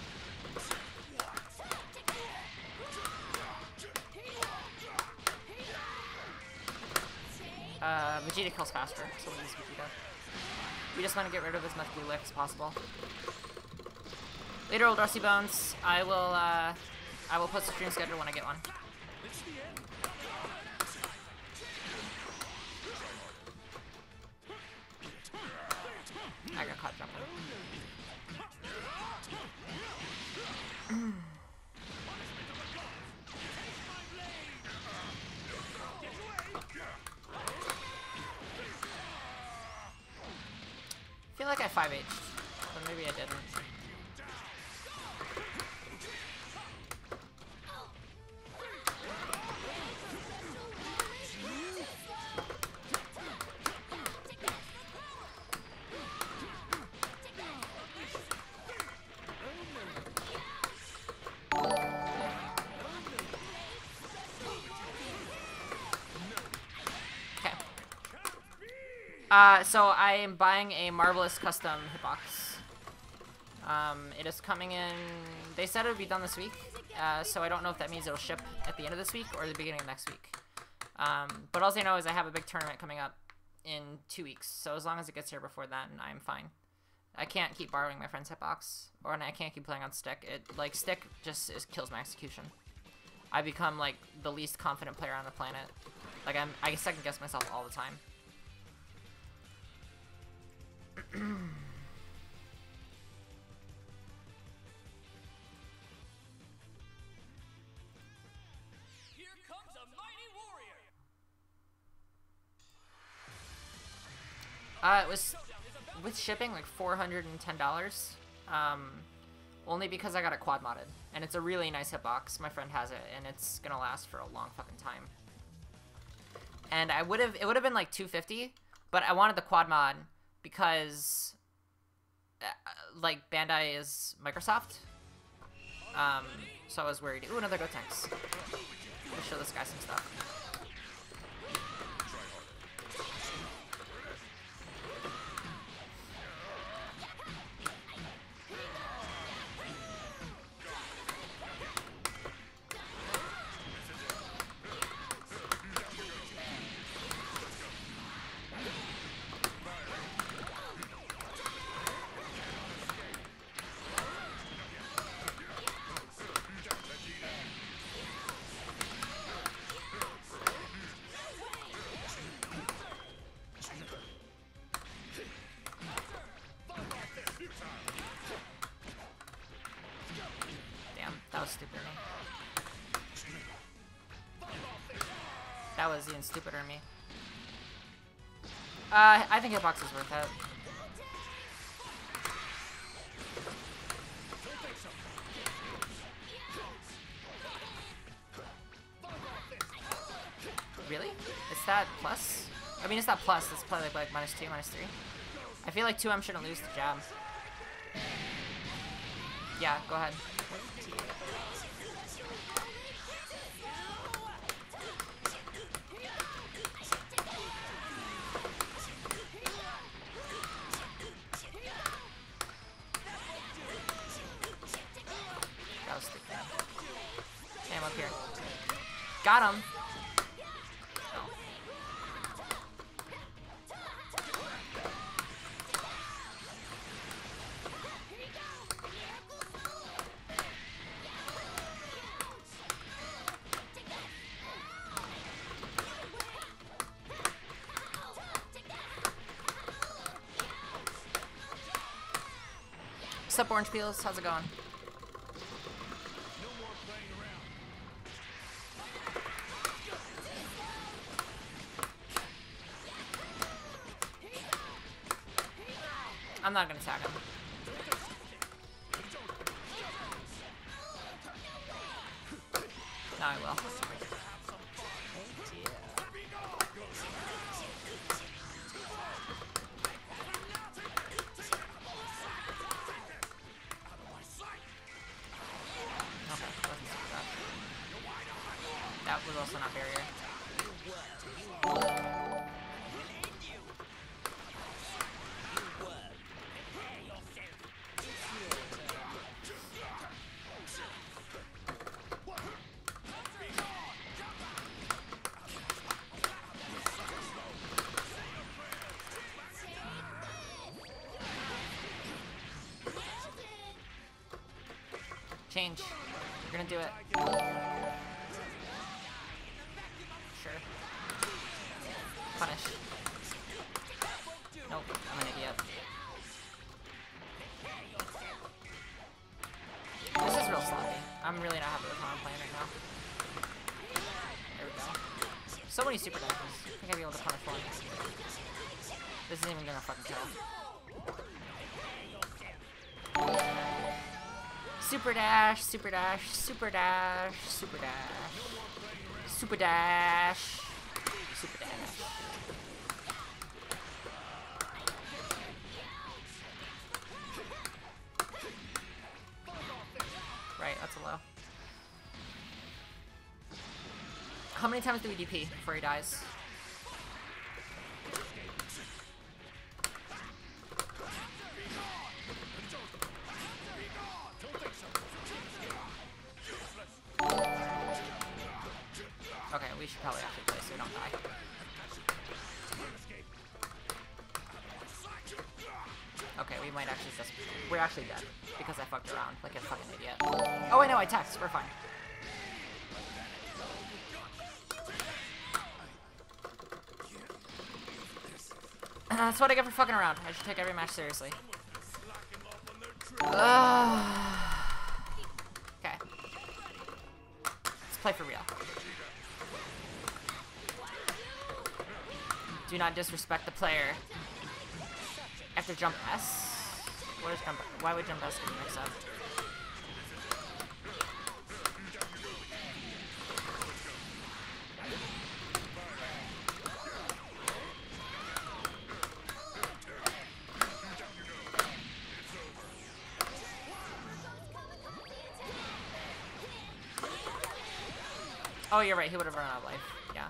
Vegeta kills faster, so we'll use Vegeta. We just want to get rid of as much blue life as possible. Later, old Rusty Bones. I will post a stream schedule when I get one. I got caught jumping. I feel like I 5H'd, but maybe I didn't. So I am buying a Marvelous custom hitbox. It is coming in. They said it would be done this week, so I don't know if that means it'll ship at the end of this week or the beginning of next week. But all I know is I have a big tournament coming up in 2 weeks, so as long as it gets here before then, I'm fine. I can't keep borrowing my friend's hitbox, or I can't keep playing on stick. Stick just kills my execution. I become like the least confident player on the planet. Like I second guess myself all the time. Here comes a mighty warrior. It was with shipping like $410. only because I got it quad modded, and it's a really nice hitbox. My friend has it, and it's gonna last for a long fucking time. And it would have been like 250, but I wanted the quad mod because, like, Bandai is Microsoft. So I was worried. Ooh, another Gotenks. Let's show this guy some stuff. That was stupid of me. That was even stupider of me. I think hitbox is worth it. Really? It's that plus? I mean, it's not plus. It's probably like -2, -3. I feel like 2M shouldn't lose the jab. Yeah, go ahead. That was stupid. Hey, I'm up here. Got him! Oh. What's up, Orange Peels? How's it going? I'm not gonna tag him. No, I will. That was also not barrier. Change. You're gonna do it. Sure. Punish. Nope, I'm an idiot. This is real sloppy. I'm really not happy with how I'm playing right now. There we go. So many super dashes. I think I'd be able to punish one. This isn't even gonna fucking kill. Super dash, super dash, super dash, super dash, super dash, super dash. Right, that's a low. How many times do we DP before he dies? Okay, we should probably actually play so we don't die. Okay, we might actually just... We're actually dead, because I fucked around like a fucking idiot. Oh, wait, no, I text. We're fine. That's what I get for fucking around. I should take every match seriously. Okay. Let's play for real. Do not disrespect the player. After jump S? What is jump? Why would jump S be mixed up? Oh, you're right. He would have run out of life. Yeah.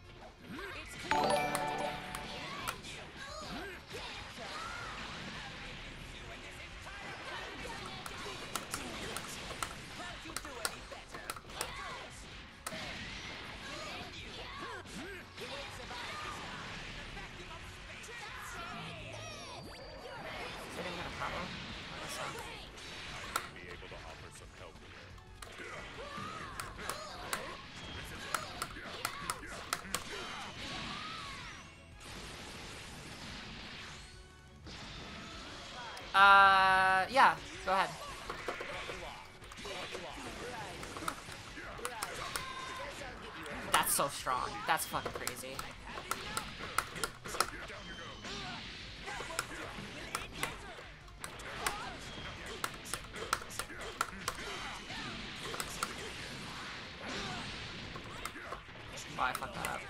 Is it even a problem? I guess so. Be able to offer some help here. Yeah. Go ahead. That's so strong. That's fucking crazy. Oh, I fucked that up.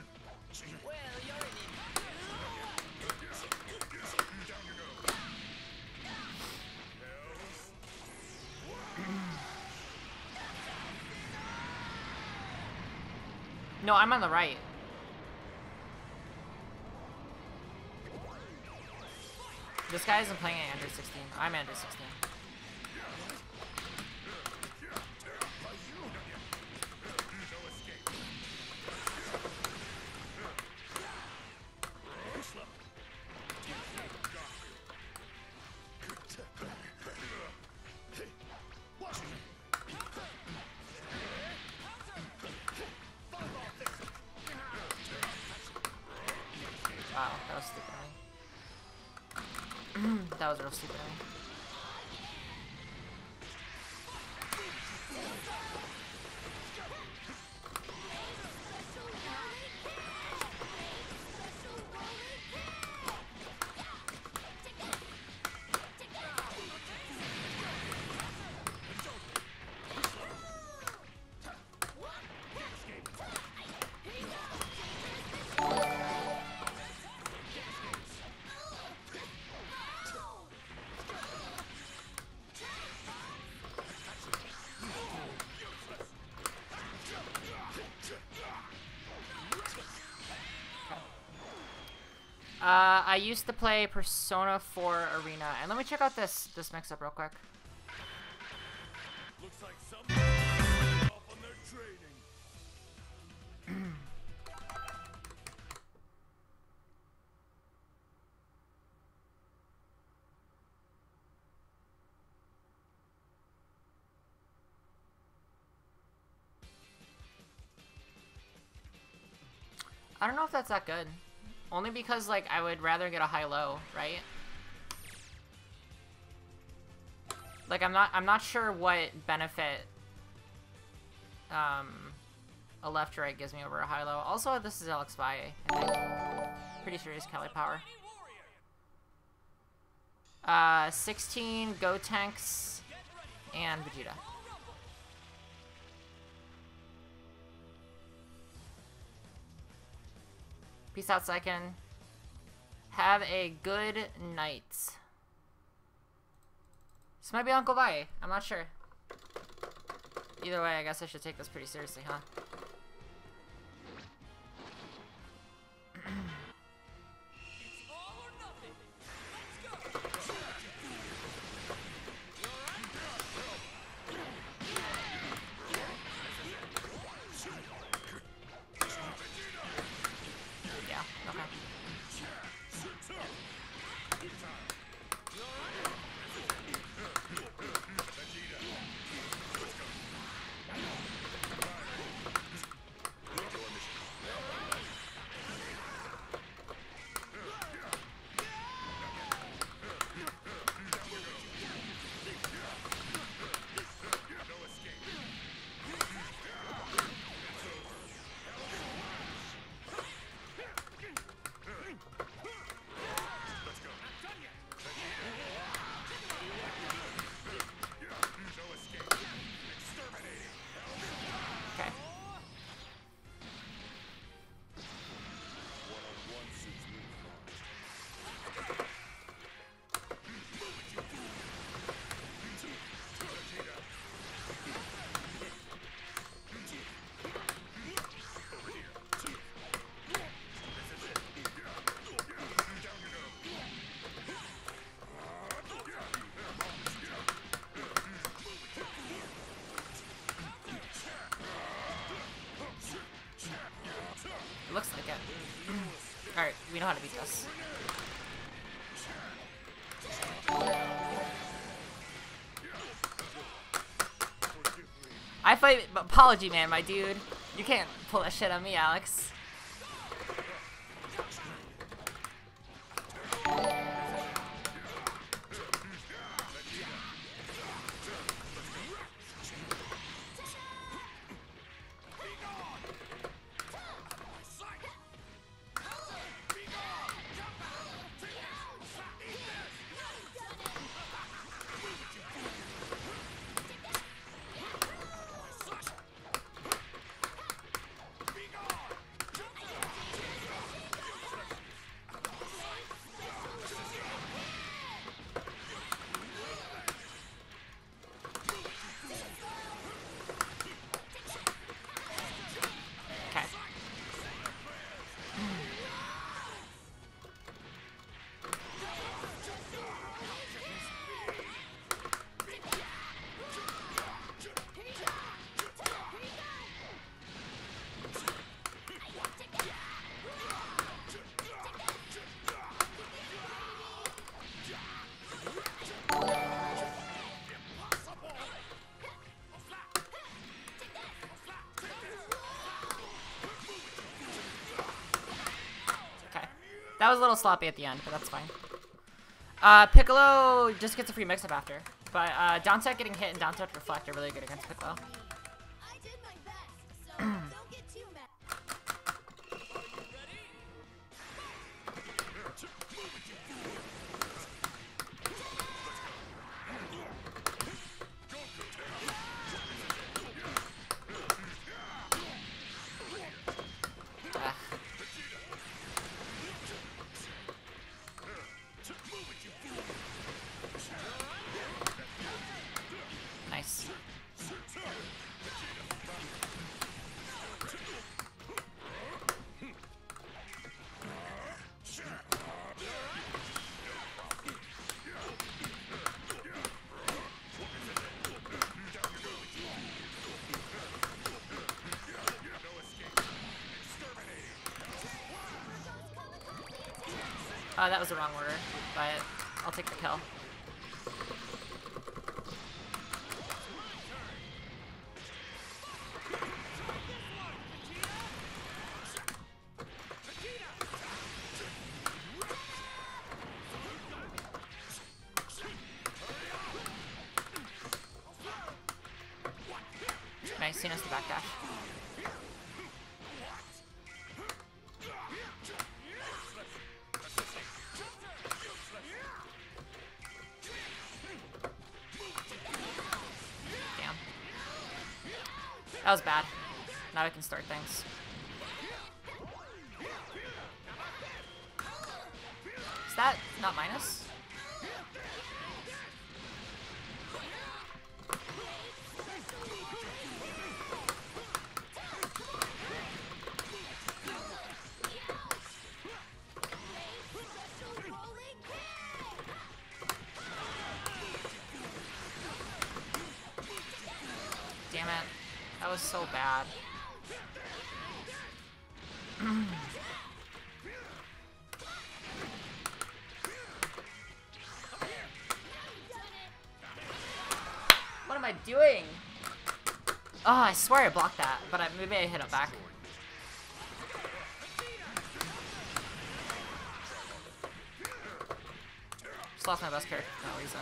No, I'm on the right. This guy isn't playing at Andrew 16. I'm Andrew 16. Wow, that was stupid of me. That was real stupid of me. I used to play Persona 4 Arena, and let me check out this mix-up real quick. Looks like someone's off on their training. I don't know if that's that good. Only because, like, I would rather get a high-low, right? Like, I'm not sure what benefit a left or right gives me over a high-low. Also, this is Alex Valle, I think. Pretty sure he's Kelly Power. 16, Gotenks, and Vegeta. Peace out, Saiken. Have a good night. This might be Uncle Valle. I'm not sure. Either way, I guess I should take this pretty seriously, huh? It's all or nothing. Let's go. Yeah, okay. Alright, we know how to beat this. I fight Apology Man, my dude. You can't pull that shit on me, Alex. Okay. Okay. That was a little sloppy at the end, but that's fine. Piccolo just gets a free mix-up after. But Downside getting hit and Downside Reflect are really good against Piccolo. I did my best, so don't get too mad. Ugh. Nice. That was the wrong order, but I'll take the kill. Nice, seen us the backdash. Damn. That was bad. Now I can start things. Is that not minus? Damn it. That was so bad. What am I doing? Oh, I swear I blocked that, but maybe I hit it back. Just lost my best character for no reason.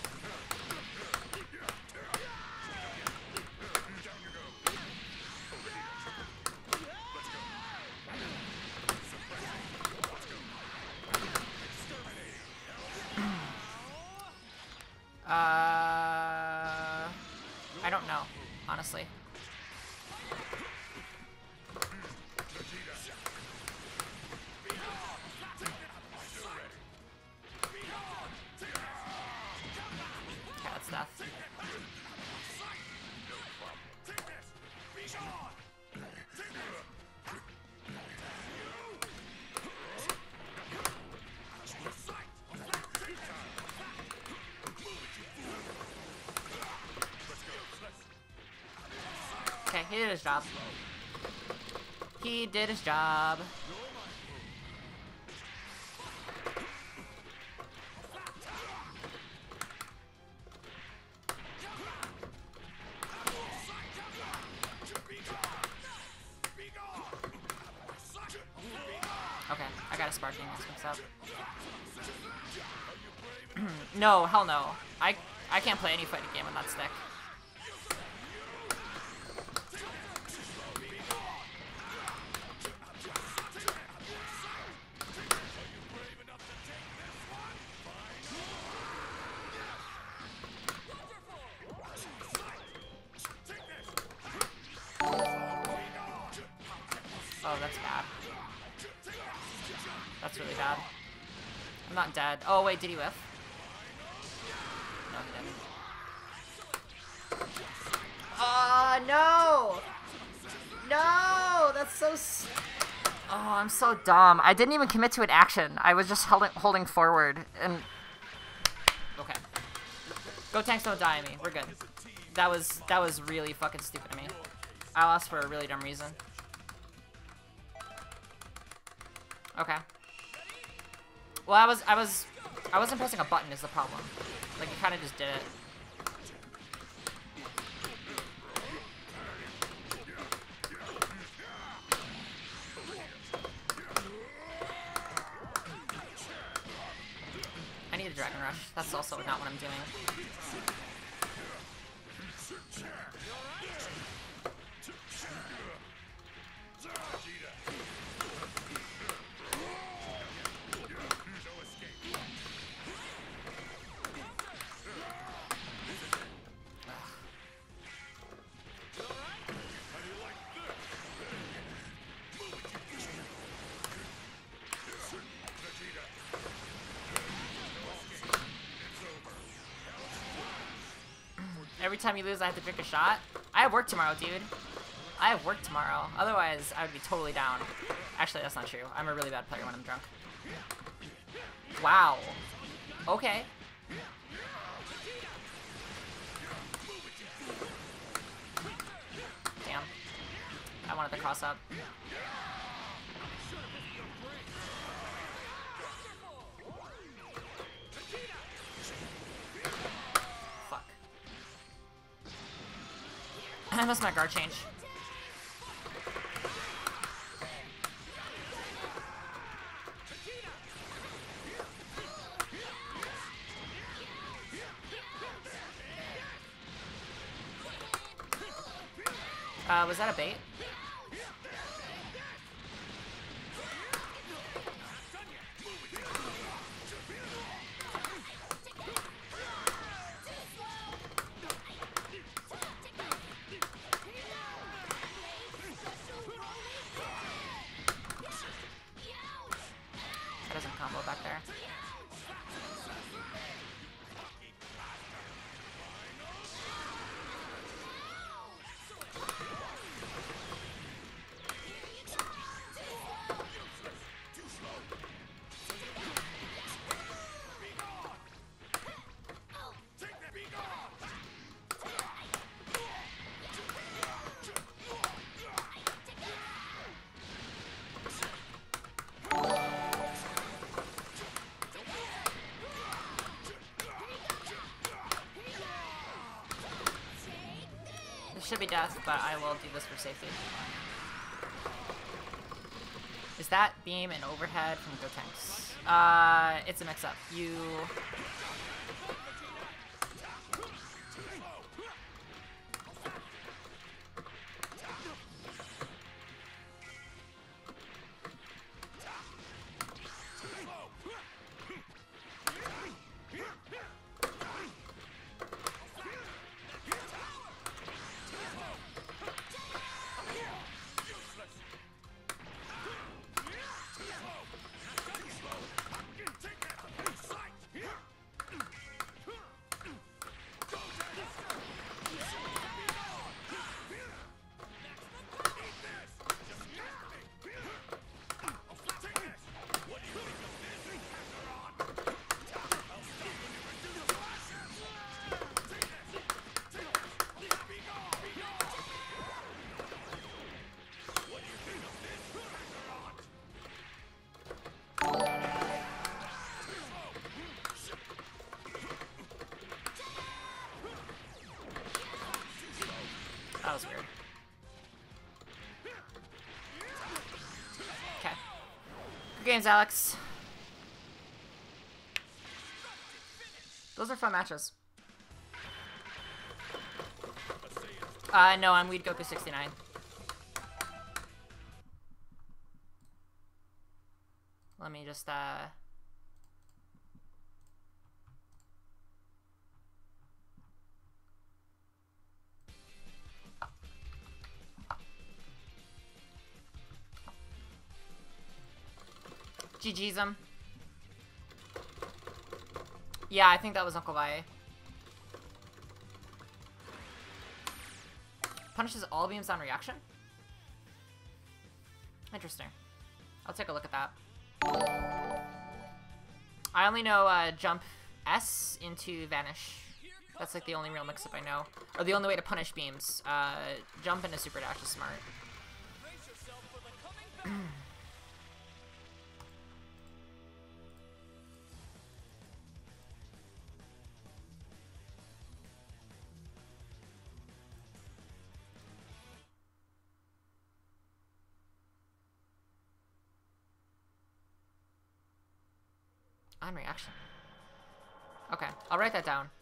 I don't know, honestly. Okay, that's death. Okay, he did his job. He did his job. got a Sparking mix up. No, hell no. I can't play any fighting game on that stick. Oh, that's bad. That's really bad. I'm not dead. Oh, wait, did he whiff? No, he didn't. Oh, no! No! That's so... Oh, I'm so dumb. I didn't even commit to an action. I was just holding forward, and... Okay. Gotenks don't die on me. We're good. That was really fucking stupid of me. I lost for a really dumb reason. Okay. Well, I wasn't pressing a button is the problem. Like, it kind of just did it. I need a Dragon Rush. That's also not what I'm doing. Every time you lose, I have to drink a shot? I have work tomorrow, dude. I have work tomorrow. Otherwise, I would be totally down. Actually, that's not true. I'm a really bad player when I'm drunk. Wow. Okay. Damn. I wanted the cross up. I missed my guard change. Was that a bait? That doesn't combo back there. Should be death, but I will do this for safety. Is that beam an overhead from Gotenks? It's a mix-up. You... Good games, Alex. Those are fun matches. No, I'm Weed Goku 69. Let me just, GG's him. Yeah, I think that was Uncle Valle. Punishes all beams on reaction? Interesting. I'll take a look at that. I only know jump S into vanish. That's like the only real mix-up I know. Or the only way to punish beams. Jump into super dash is smart. Brace yourself for the coming battle. On reaction. Okay, I'll write that down.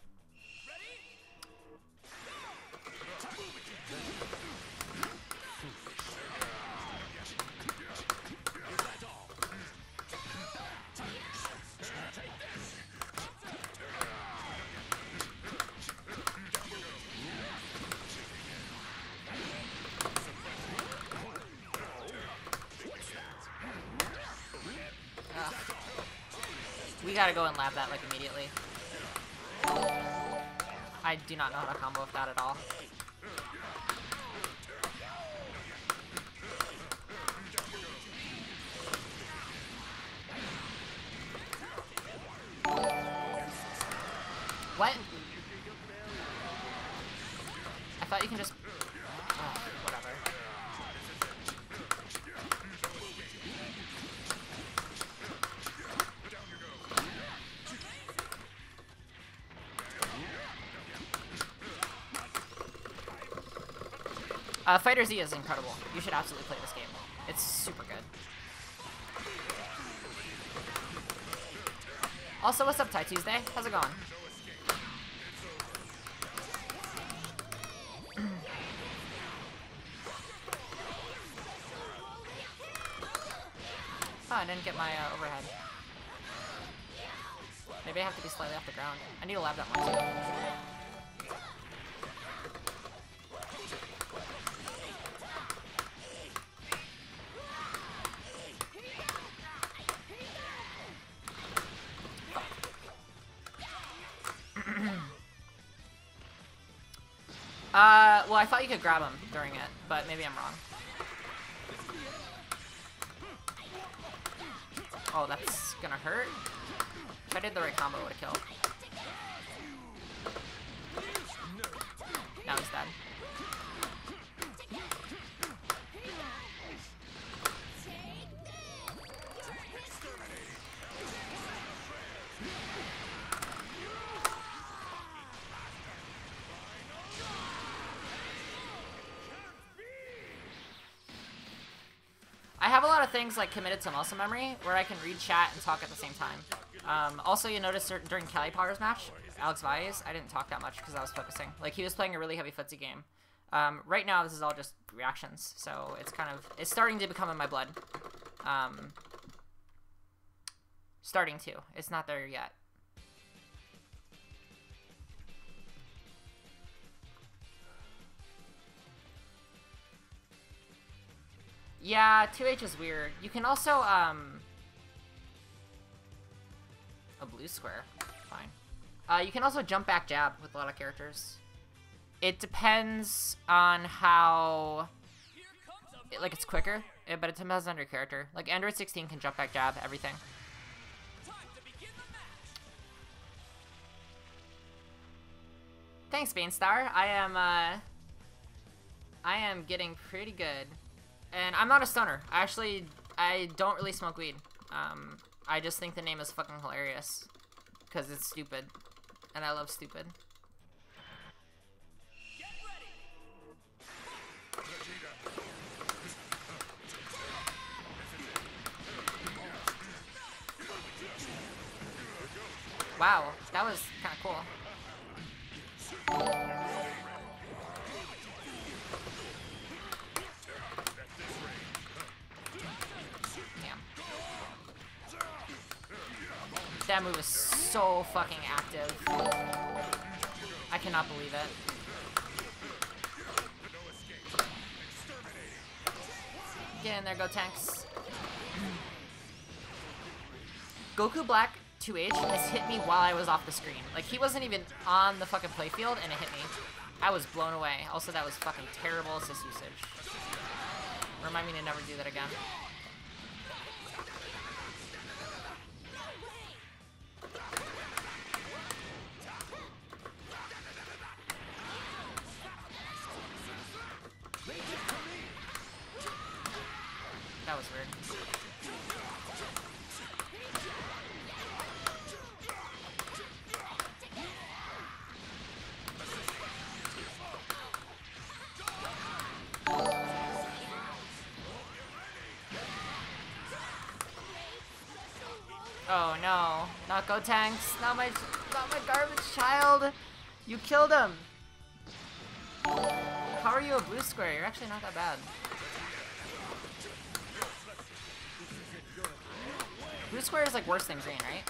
We gotta go and lab that like immediately. I do not know how to combo with that at all. What? I thought you can just... Oh, whatever. Fighter Z is incredible. You should absolutely play this game. It's super good. Also, what's up, Ty Tuesday? How's it going? Oh, I didn't get my overhead. Maybe I have to be slightly off the ground. I need to lab that one too. Well, I thought you could grab him during it, but maybe I'm wrong. Oh, that's gonna hurt. If I did the right combo, it would have killed. Now he's dead. I have a lot of things like committed to muscle memory where I can read chat and talk at the same time. Also, you notice during Cali Power's match, Alex Valles, I didn't talk that much because I was focusing. Like, he was playing a really heavy footsie game. Right now, this is all just reactions, so it's starting to become in my blood. Starting to. It's not there yet. Yeah, 2H is weird. You can also, a blue square. Fine. You can also jump back jab with a lot of characters. It depends on how... like, it's quicker, but it depends on your character. Like, Android 16 can jump back jab, everything. Thanks, Bainstar. I am getting pretty good. And I'm not a stoner. I don't really smoke weed. I just think the name is fucking hilarious. Because it's stupid. And I love stupid. Wow, that was kind of cool. Damn. That move is so fucking active. I cannot believe it. Get in there, Go Tanks. Goku Black 2H has hit me while I was off the screen. Like, he wasn't even on the fucking playfield, and it hit me. I was blown away. Also, that was fucking terrible assist usage. Remind me to never do that again. That was weird. Oh no, not Go Tanks, not my garbage child. You killed him. How are you a blue square? You're actually not that bad. Blue square is like worse than green, right?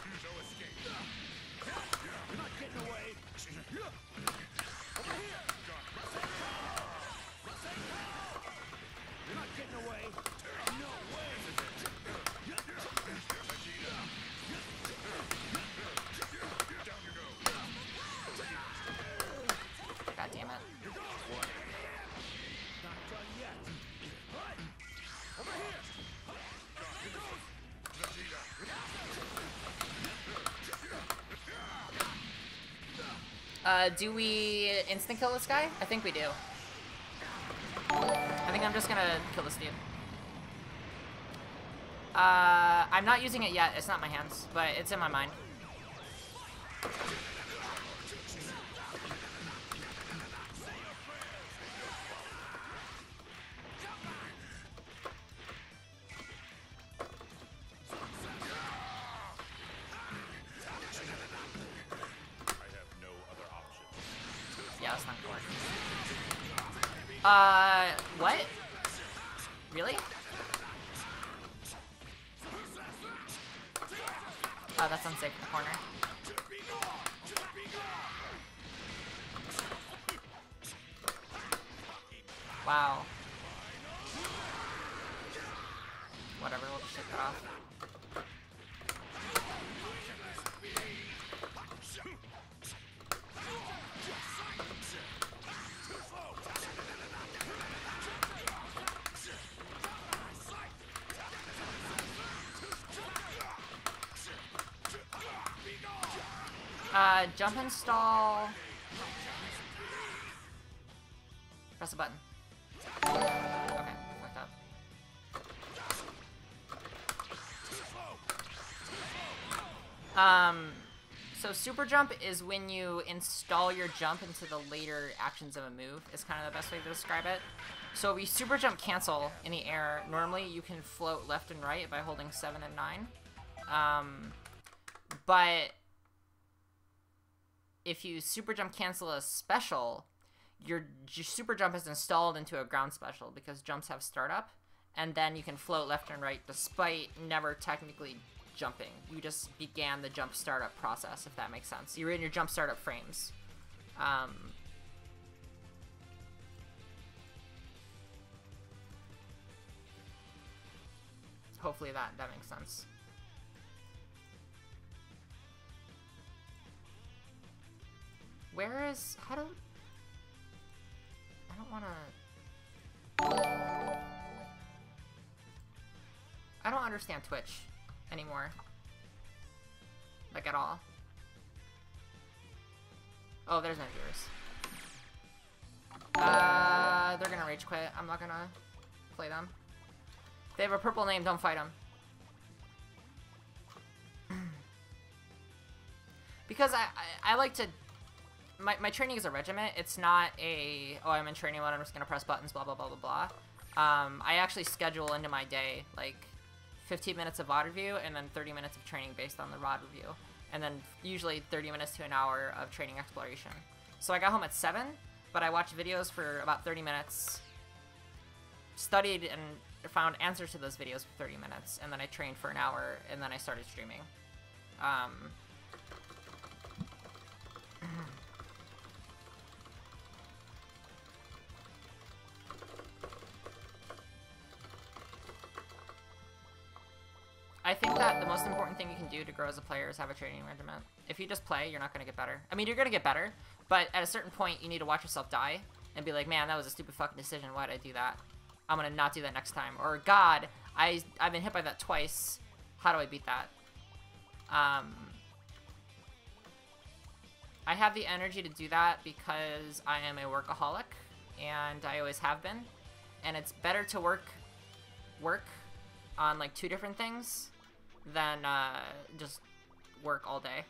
God damn it. Do we instant kill this guy? I think we do. I think I'm just gonna kill this dude. I'm not using it yet. It's not in my hands, but it's in my mind. Yeah, that's not gonna work. What? Really? Oh, that's unsafe in the corner. Wow. Whatever, we'll just take that off. Jump and stall. Press a button. Okay, fucked up. So super jump is when you install your jump into the later actions of a move, is kind of the best way to describe it. So if we super jump cancel in the air, normally you can float left and right by holding 7 and 9. But if you super jump cancel a special, your super jump is installed into a ground special because jumps have startup, and then you can float left and right despite never technically jumping. You just began the jump startup process, if that makes sense. You're in your jump startup frames. Hopefully that makes sense. Where is... How do... I don't wanna... I don't understand Twitch anymore. Like, at all. Oh, there's no viewers. They're gonna rage quit. I'm not gonna play them. If they have a purple name, don't fight them. Because I like to... My training is a regiment. It's not a, oh, I'm in training mode, I'm just gonna press buttons, blah, blah, blah, blah, blah. I actually schedule into my day, like, 15 minutes of VOD review and then 30 minutes of training based on the VOD review. and then usually 30 minutes to an hour of training exploration. So I got home at 7, but I watched videos for about 30 minutes, studied and found answers to those videos for 30 minutes, and then I trained for an hour, and then I started streaming. I think that the most important thing you can do to grow as a player is have a training regimen. If you just play, you're not going to get better. I mean, you're going to get better, but at a certain point, you need to watch yourself die and be like, man, that was a stupid fucking decision. Why did I do that? I'm going to not do that next time. Or, God, I've been hit by that twice. How do I beat that? I have the energy to do that because I am a workaholic, and I always have been. And it's better to work on, like, 2 different things than just work all day.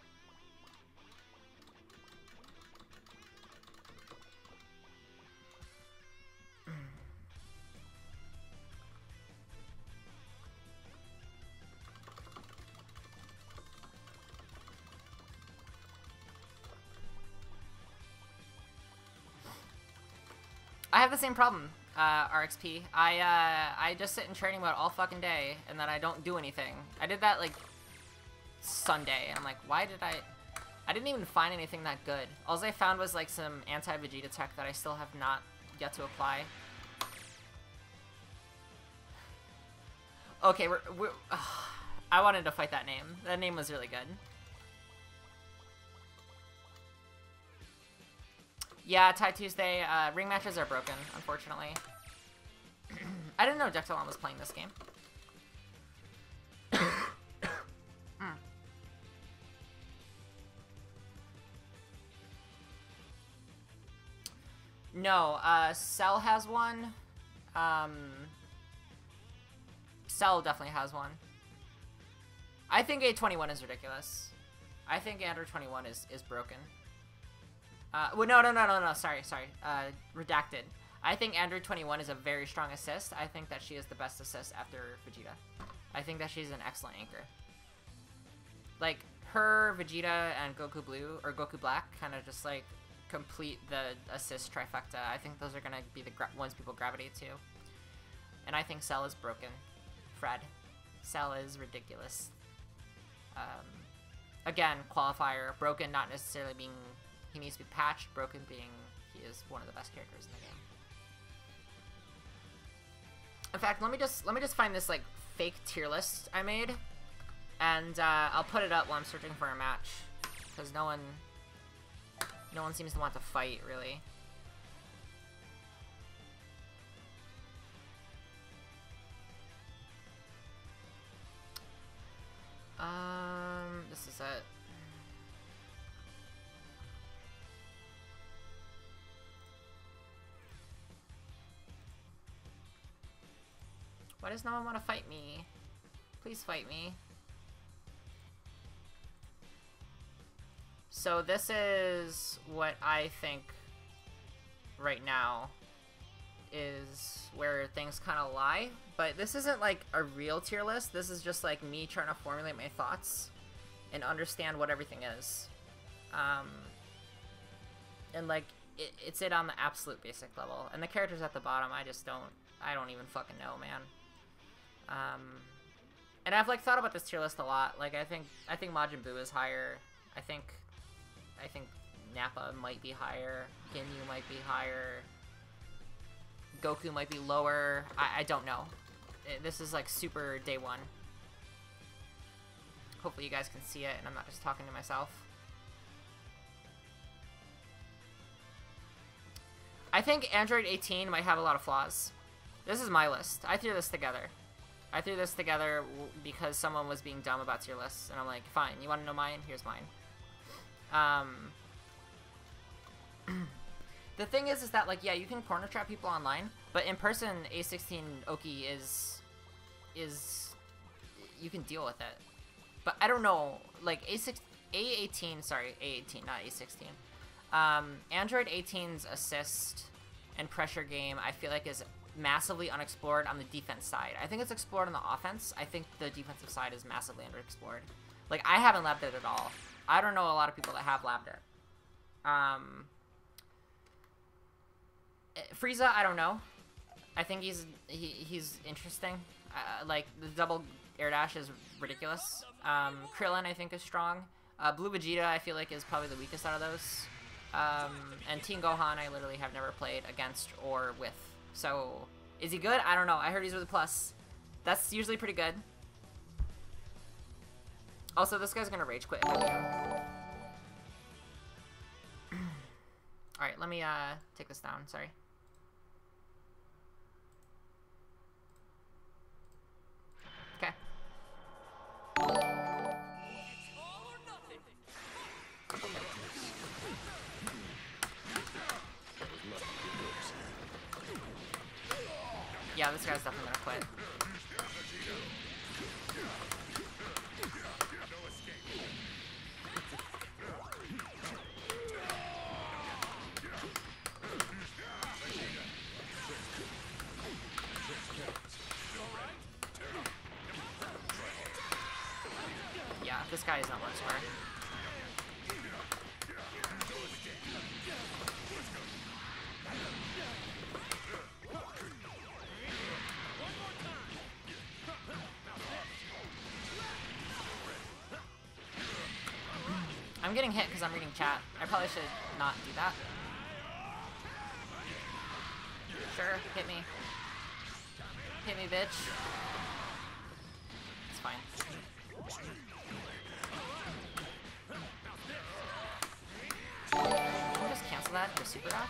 I have the same problem, RXP. I just sit in training mode all fucking day, and then I don't do anything. I did that, like, Sunday, and I'm like, why did I didn't even find anything that good. All I found was, like, some anti-Vegeta tech that I still have not yet to apply. Okay, we're I wanted to fight that name. That name was really good. Yeah, Tai Tuesday, ring matches are broken, unfortunately. I didn't know Dectalon was playing this game. No, Cell has one. Cell definitely has one. I think A21 is ridiculous. I think Android 21 is broken. Well, no, sorry. Redacted. I think Android 21 is a very strong assist. I think that she is the best assist after Vegeta. I think that she's an excellent anchor. Like, her, Vegeta, and Goku Blue, or Goku Black, kind of just, like, complete the assist trifecta. I think those are going to be the ones people gravitate to. And I think Cell is broken. Fred. Cell is ridiculous. Again, qualifier. Broken not necessarily being... He needs to be patched. Broken being... He is one of the best characters in the game. In fact, let me just find this, like, fake tier list I made. And, I'll put it up while I'm searching for a match. Because no one seems to want to fight, really. This is it. Why does no one want to fight me? Please fight me. So this is what I think right now is where things kind of lie. But this isn't like a real tier list. This is just like me trying to formulate my thoughts and understand what everything is. And like, it's it on the absolute basic level. And the characters at the bottom, I don't even fucking know, man. And I've like thought about this tier list a lot. Like I think Majin Buu is higher. I think Nappa might be higher. Ginyu might be higher. Goku might be lower. I don't know. This is like super day one. Hopefully you guys can see it and I'm not just talking to myself. I think Android 18 might have a lot of flaws. This is my list. I threw this together. I threw this together because someone was being dumb about tier lists, and I'm like, fine, you want to know mine? Here's mine. The thing is that, like, yeah, you can corner trap people online, but in person, A16 Oki is you can deal with it. But I don't know, like, A18, not A16. Android 18's assist and pressure game, I feel like, is massively unexplored on the defense side. I think it's explored on the offense. I think the defensive side is massively underexplored. Like, I haven't labbed it at all. I don't know a lot of people that have labbed it. Frieza, I don't know. I think he's interesting. Like, the double air dash is ridiculous. Krillin, I think, is strong. Blue Vegeta, I feel like, is probably the weakest out of those. And Teen Gohan, I literally have never played against or with. So, is he good? I don't know. I heard he's with a plus. That's usually pretty good. Also, this guy's gonna rage quit if I do. Alright, let me take this down. Sorry. Okay. It's all or nothing. Yeah, this guy's definitely gonna quit. Yeah, this guy is not one square. I'm getting hit because I'm reading chat. I probably should not do that. Sure, hit me. Hit me, bitch. It's fine. Can we just cancel that into Super Dash?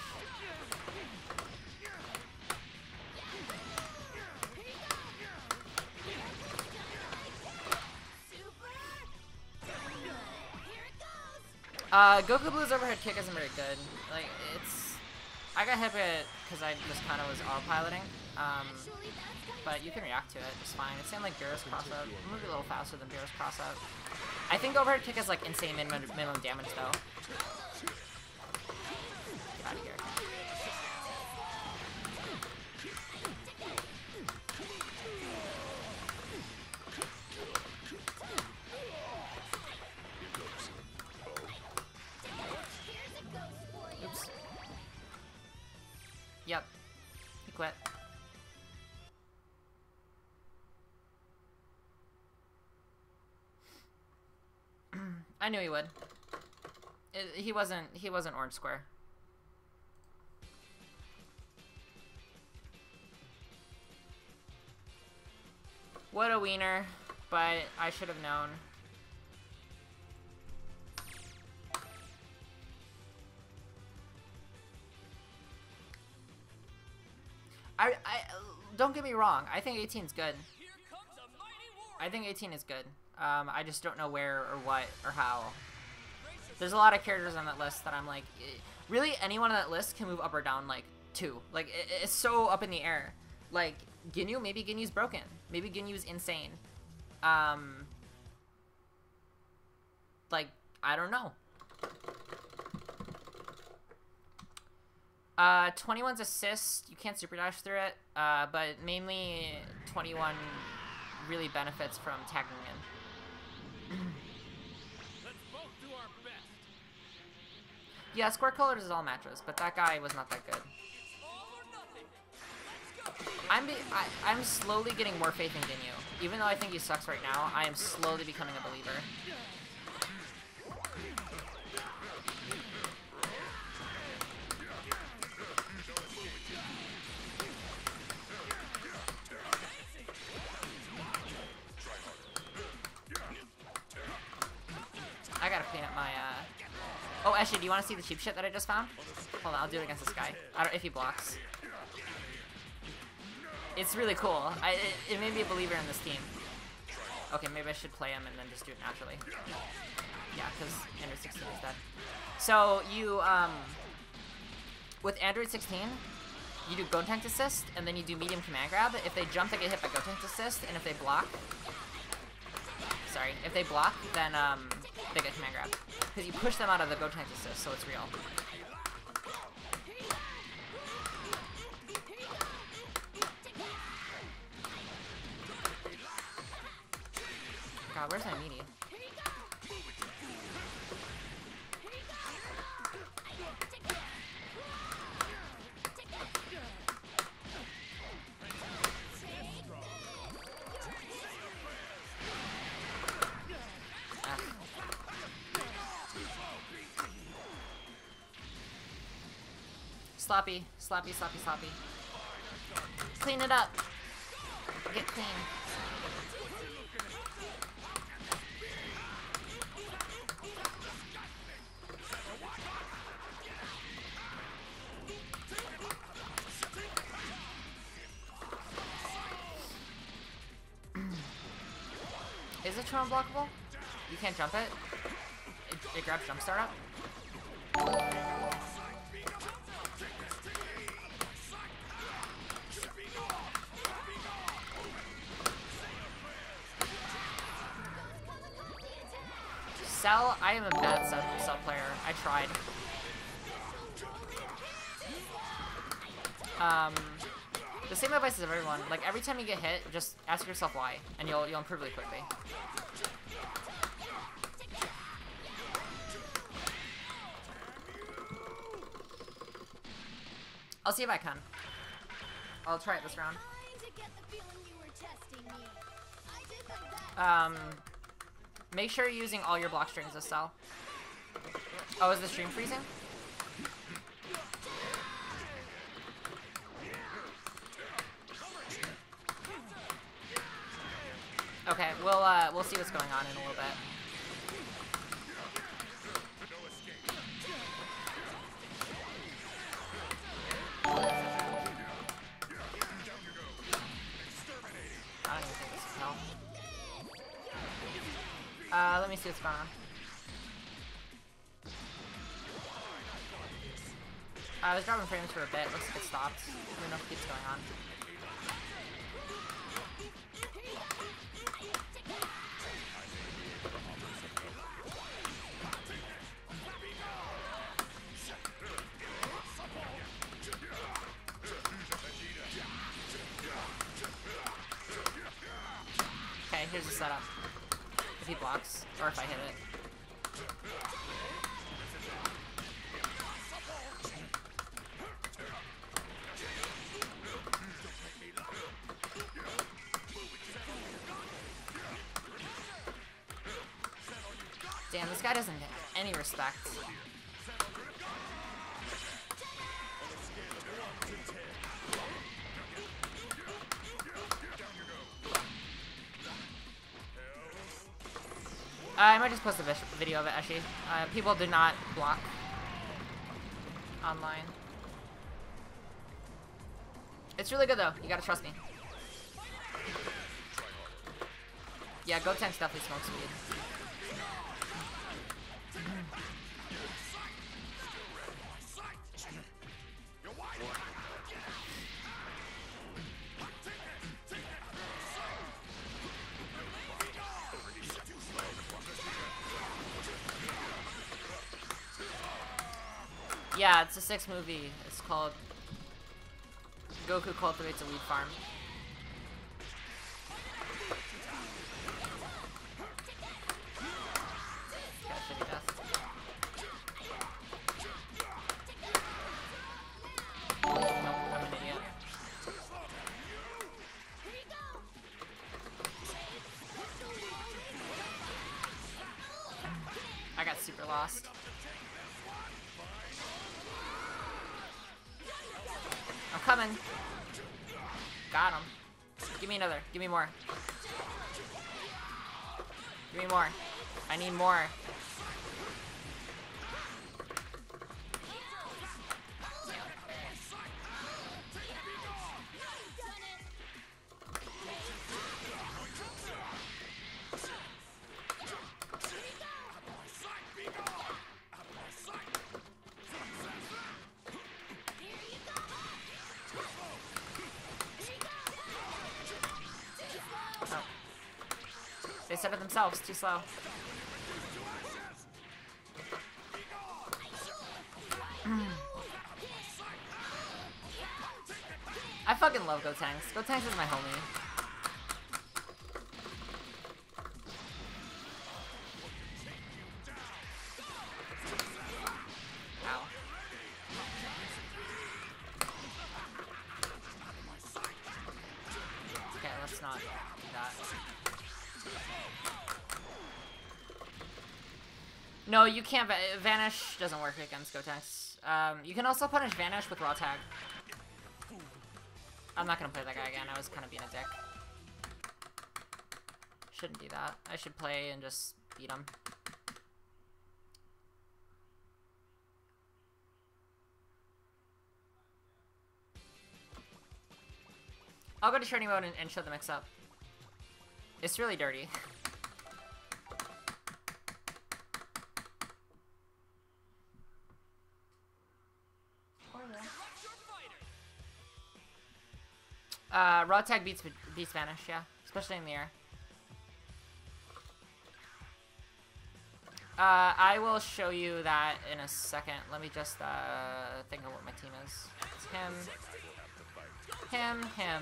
Goku Blue's overhead kick isn't very good. Like, it's... I got hit by it because I just kind of was autopiloting. But you can react to it just fine. It's same like Beerus crossout. Move a little faster than Beerus crossout. I think overhead kick is like insane minimum damage though. Get out of here. Oops. Yep. He quit. I knew he would. He wasn't orange square. What a wiener, but I should have known. I don't get me wrong. I think 18's good. Here comes a mighty warrior. I think 18 is good. I just don't know where or what or how. There's a lot of characters on that list that I'm like, really anyone on that list can move up or down like 2. Like it's so up in the air. Like Ginyu, maybe Ginyu's broken. Maybe Ginyu's insane. Like I don't know. 21's assist, you can't super dash through it, but mainly 21 really benefits from tagging in. Let's both do our best. Yeah, square colors is all matches, but that guy was not that good. It's all or nothing. I'm slowly getting more faith in Ginyu. Even though I think he sucks right now, I am slowly becoming a believer. I gotta clean up my, Oh, actually, do you want to see the cheap shit that I just found? Hold on, I'll do it against this guy. If he blocks. It's really cool. It made me a believer in this team. Okay, maybe I should play him and then just do it naturally. Yeah, because Android 16 is dead. So, you, with Android 16, you do Gotenks assist, and then you do medium command grab. If they jump, they get hit by Gotenks assist, and if they block... Sorry, if they block, then, they get command grab. Because you push them out of the Gotenks assist, so it's real. God, where's my meaty? Sloppy, sloppy, sloppy, sloppy. Clean it up. Get clean. Is it too unblockable? You can't jump it? It grabs jump start up? Cell, I am a bad Cell player. I tried. The same advice as everyone. Like, every time you get hit, just ask yourself why, and you'll improve really quickly. I'll see if I can. I'll try it this round. Make sure you're using all your block strings as Cell. Oh, is the stream freezing? Okay, we'll see what's going on in a little bit. I don't even think this is hell. Let me see what's going on. I was dropping frames for a bit. Looks like it stopped. I don't know if it keeps going on. Okay, here's the setup. If he blocks, or if I hit it. Damn, this guy doesn't have any respect. I might just post a video of it, actually. People do not block online. It's really good, though. You gotta trust me. Yeah, Gotenks definitely smoke speed. Yeah, it's a 6 movie. It's called Goku Cultivates a Weed Farm. Got a shitty death. Nope, I'm an idiot. I got super lost. I'm coming. Got him. Give me another. Give me more. Give me more. I need more. They said it themselves, too slow. I fucking love Gotenks. Gotenks is my homie. Ow. Okay, let's not do that. No, you can't. Vanish doesn't work against Gotenks. You can also punish Vanish with Raw Tag. I'm not gonna play that guy again. I was kind of being a dick. Shouldn't do that. I should play and just beat him. I'll go to training mode and show the mix-up. It's really dirty. Raw Tag beats Vanish, yeah. Especially in the air. I will show you that in a second. Let me just think of what my team is. It's him. Him.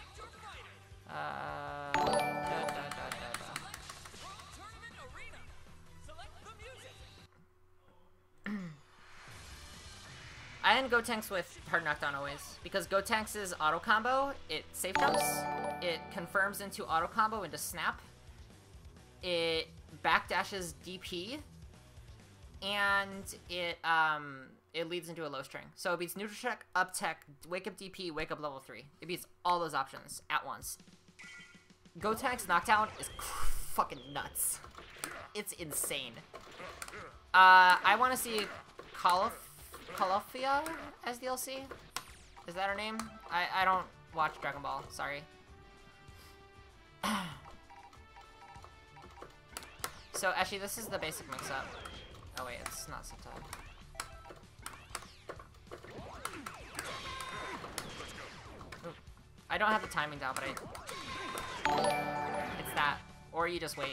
I end Gotenks with Hard Knockdown always, because Gotenks' auto combo, it safe jumps, it confirms into auto combo into snap, it backdashes DP, and it leads into a low string. So it beats neutral check, up tech, wake up DP, wake up level 3. It beats all those options at once. Gotenks knockdown is fucking nuts. It's insane. I want to see Calafia as DLC? Is that her name? I don't watch Dragon Ball, sorry. So actually this is the basic mix-up. Oh wait, it's not subtitled. I don't have the timing down, but it's that. Or you just wait.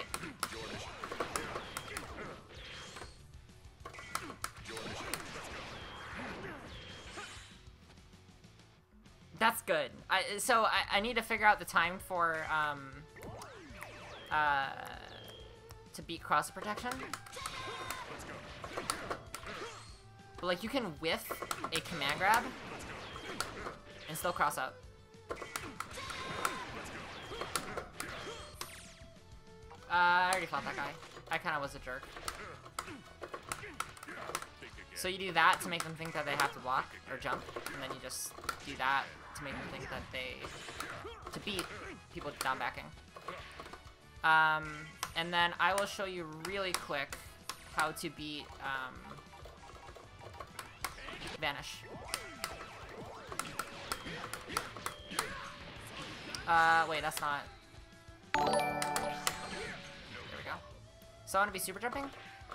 That's good. So I need to figure out the time for to beat cross protection. But like you can whiff a command grab and still cross up. I already fought that guy. I kind of was a jerk. So you do that to make them think that they have to block or jump, and then you just do that to make them think that to beat people down backing. And then I will show you really quick how to beat Vanish. Wait, that's not. There we go. So I want to be super jumping.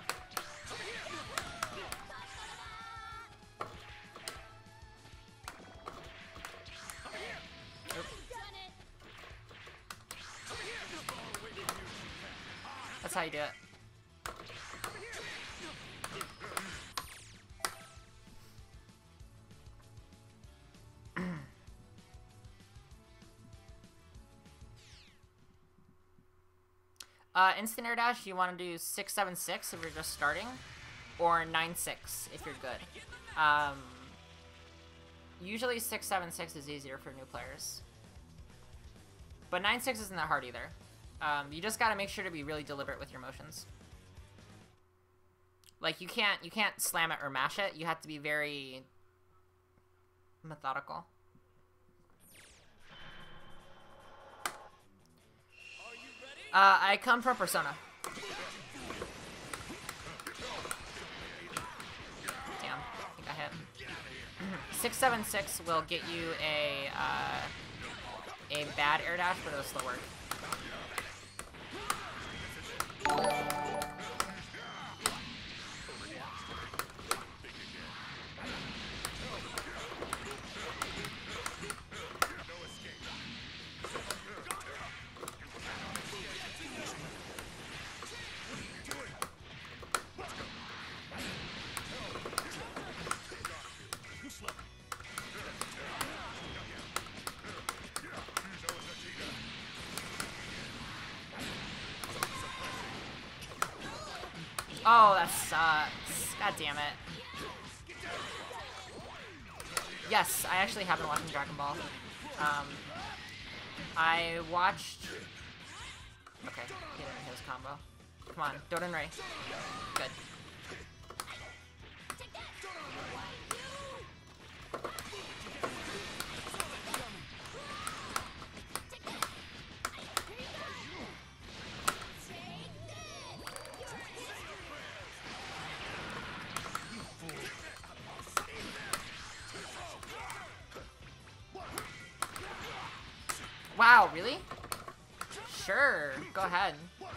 That's how you do it. Instant air dash, you want to do 676 if you're just starting, or 96 if you're good. Usually 676 is easier for new players, but 96 isn't that hard either. You just gotta make sure to be really deliberate with your motions. Like you can't slam it or mash it. You have to be very methodical. I come from Persona. Damn, I think I hit. 676 will get you a bad air dash, but it'll still work. Oh, that sucks. God damn it. Yes, I actually have been watching Dragon Ball. I watched... Okay, he didn't hit his combo. Come on, Doden Ray. Good. Wow, really? Sure, go ahead.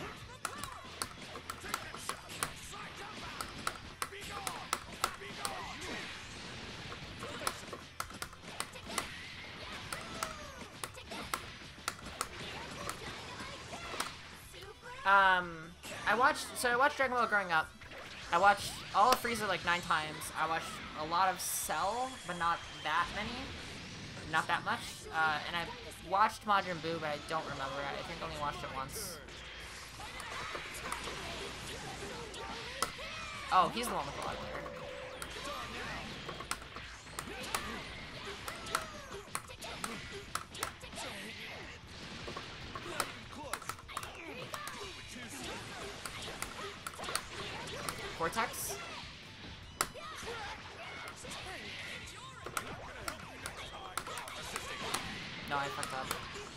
I watched Dragon Ball growing up. I watched all of Frieza like 9 times. I watched a lot of Cell, but not that many. Not that much. And I watched Majin Buu, but I don't remember it. I think I only watched it once. Oh, he's the one with the lag there. Vortex? No, I fucked up.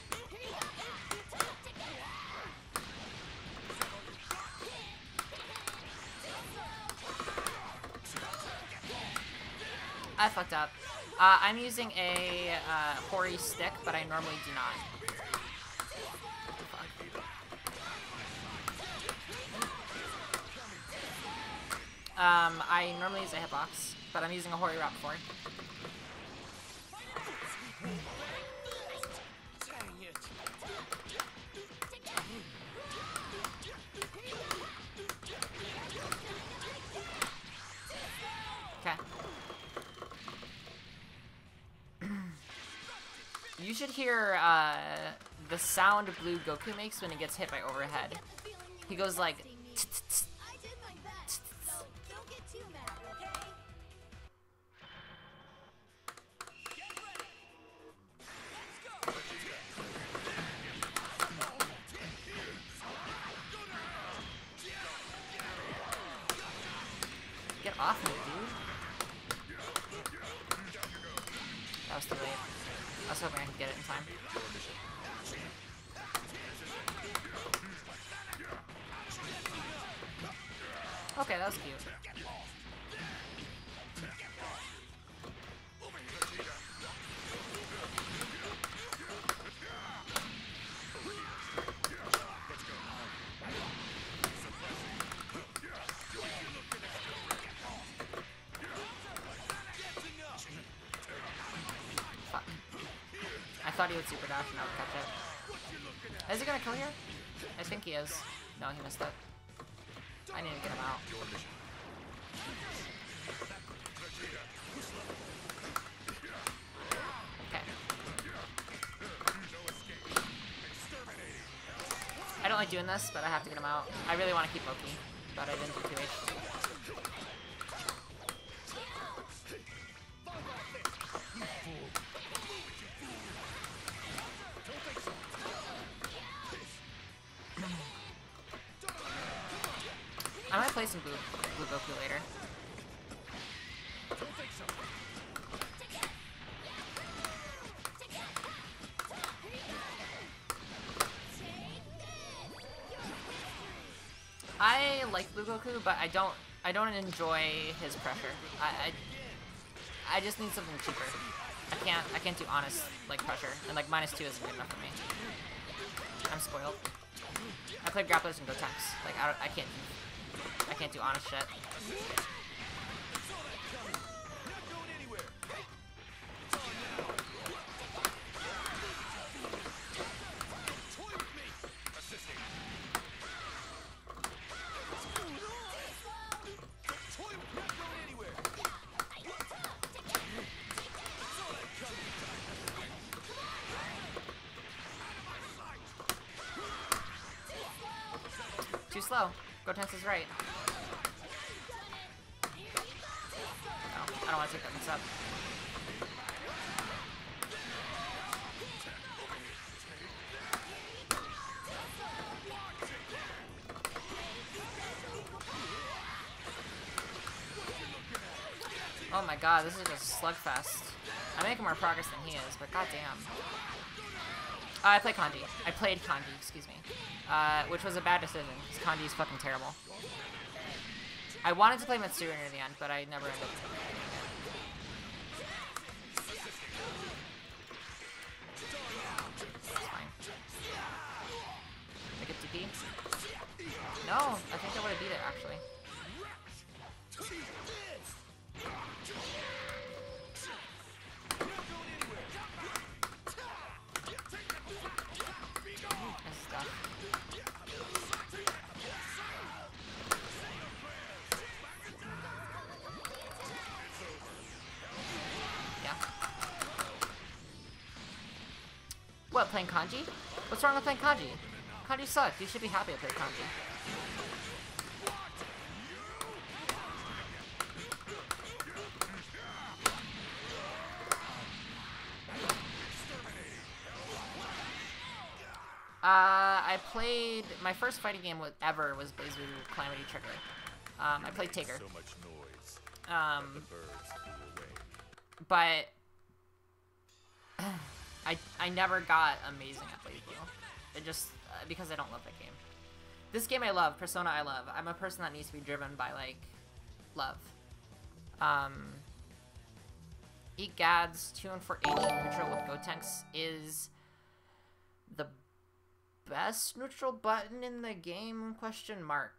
I fucked up. I'm using a Hori stick, but I normally do not. I normally use a hitbox, but I'm using a Hori Rap 4. Okay. You should hear the sound Blue Goku makes when he gets hit by overhead. He goes like... I did my best, so don't get too mad, okay? Get off me, dude. That was too late. I was hoping I could get it in time. Okay, that was cute. Fuck. I thought he would super dash and I would catch it. Is he gonna kill here? I think he is. No, he missed it. I need to get him out. Okay. I don't like doing this, but I have to get him out. I really want to keep Loki, but I didn't do 2H. I might play some Blue Goku later. I like Blue Goku, but I don't enjoy his pressure. I just need something cheaper. I can't do honest like pressure, and like -2 isn't good enough for me. I'm spoiled. I played grapplers and Gotenks. Like I can't do honest shit. Too slow. Gotenks is right. No, I don't want to take that mix up. Oh my god, this is just a slugfest. I'm making more progress than he is, but goddamn. I played Kanji. I played Kanji, excuse me. Which was a bad decision, because Kanji's fucking terrible. I wanted to play Mitsuru near the end, but I never ended up doing it. It's fine. I think I would have beat it, actually. Nice stuff. Yeah. What, playing kanji? What's wrong with playing kanji? Kanji sucked. You should be happy to play kanji. I played... My first fighting game ever was BlazBlue Calamity Trigger. I played Tigger. So much noise. Um, The birds flew away. but... I never got amazing at BlazBlue. It just... because I don't love that game. This game I love. Persona I love. I'm a person that needs to be driven by, like, love. Eat Gads 2 and 4H neutral with Gotenks is the best neutral button in the game? Question mark.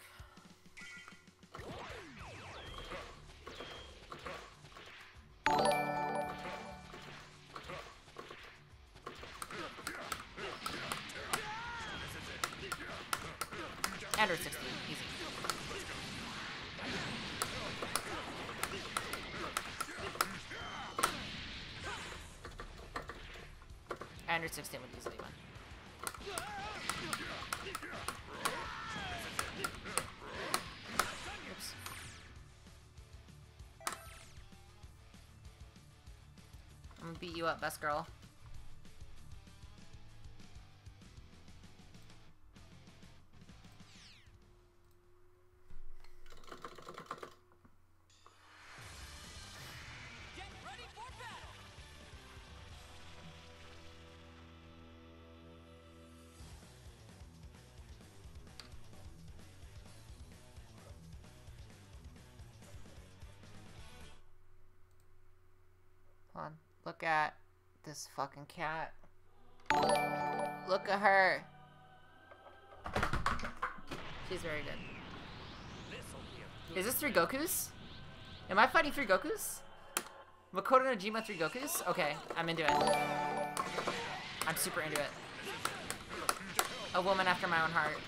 Under 60, easy. Under 16 would easily win. Oops. I'm gonna beat you up, best girl. Get ready for battle! Hold on. Look at this fucking cat. Look at her. She's very good. Is this 3 Gokus? Am I fighting 3 Gokus? Makoto Najima 3 Gokus? Okay, I'm into it. I'm super into it. A woman after my own heart.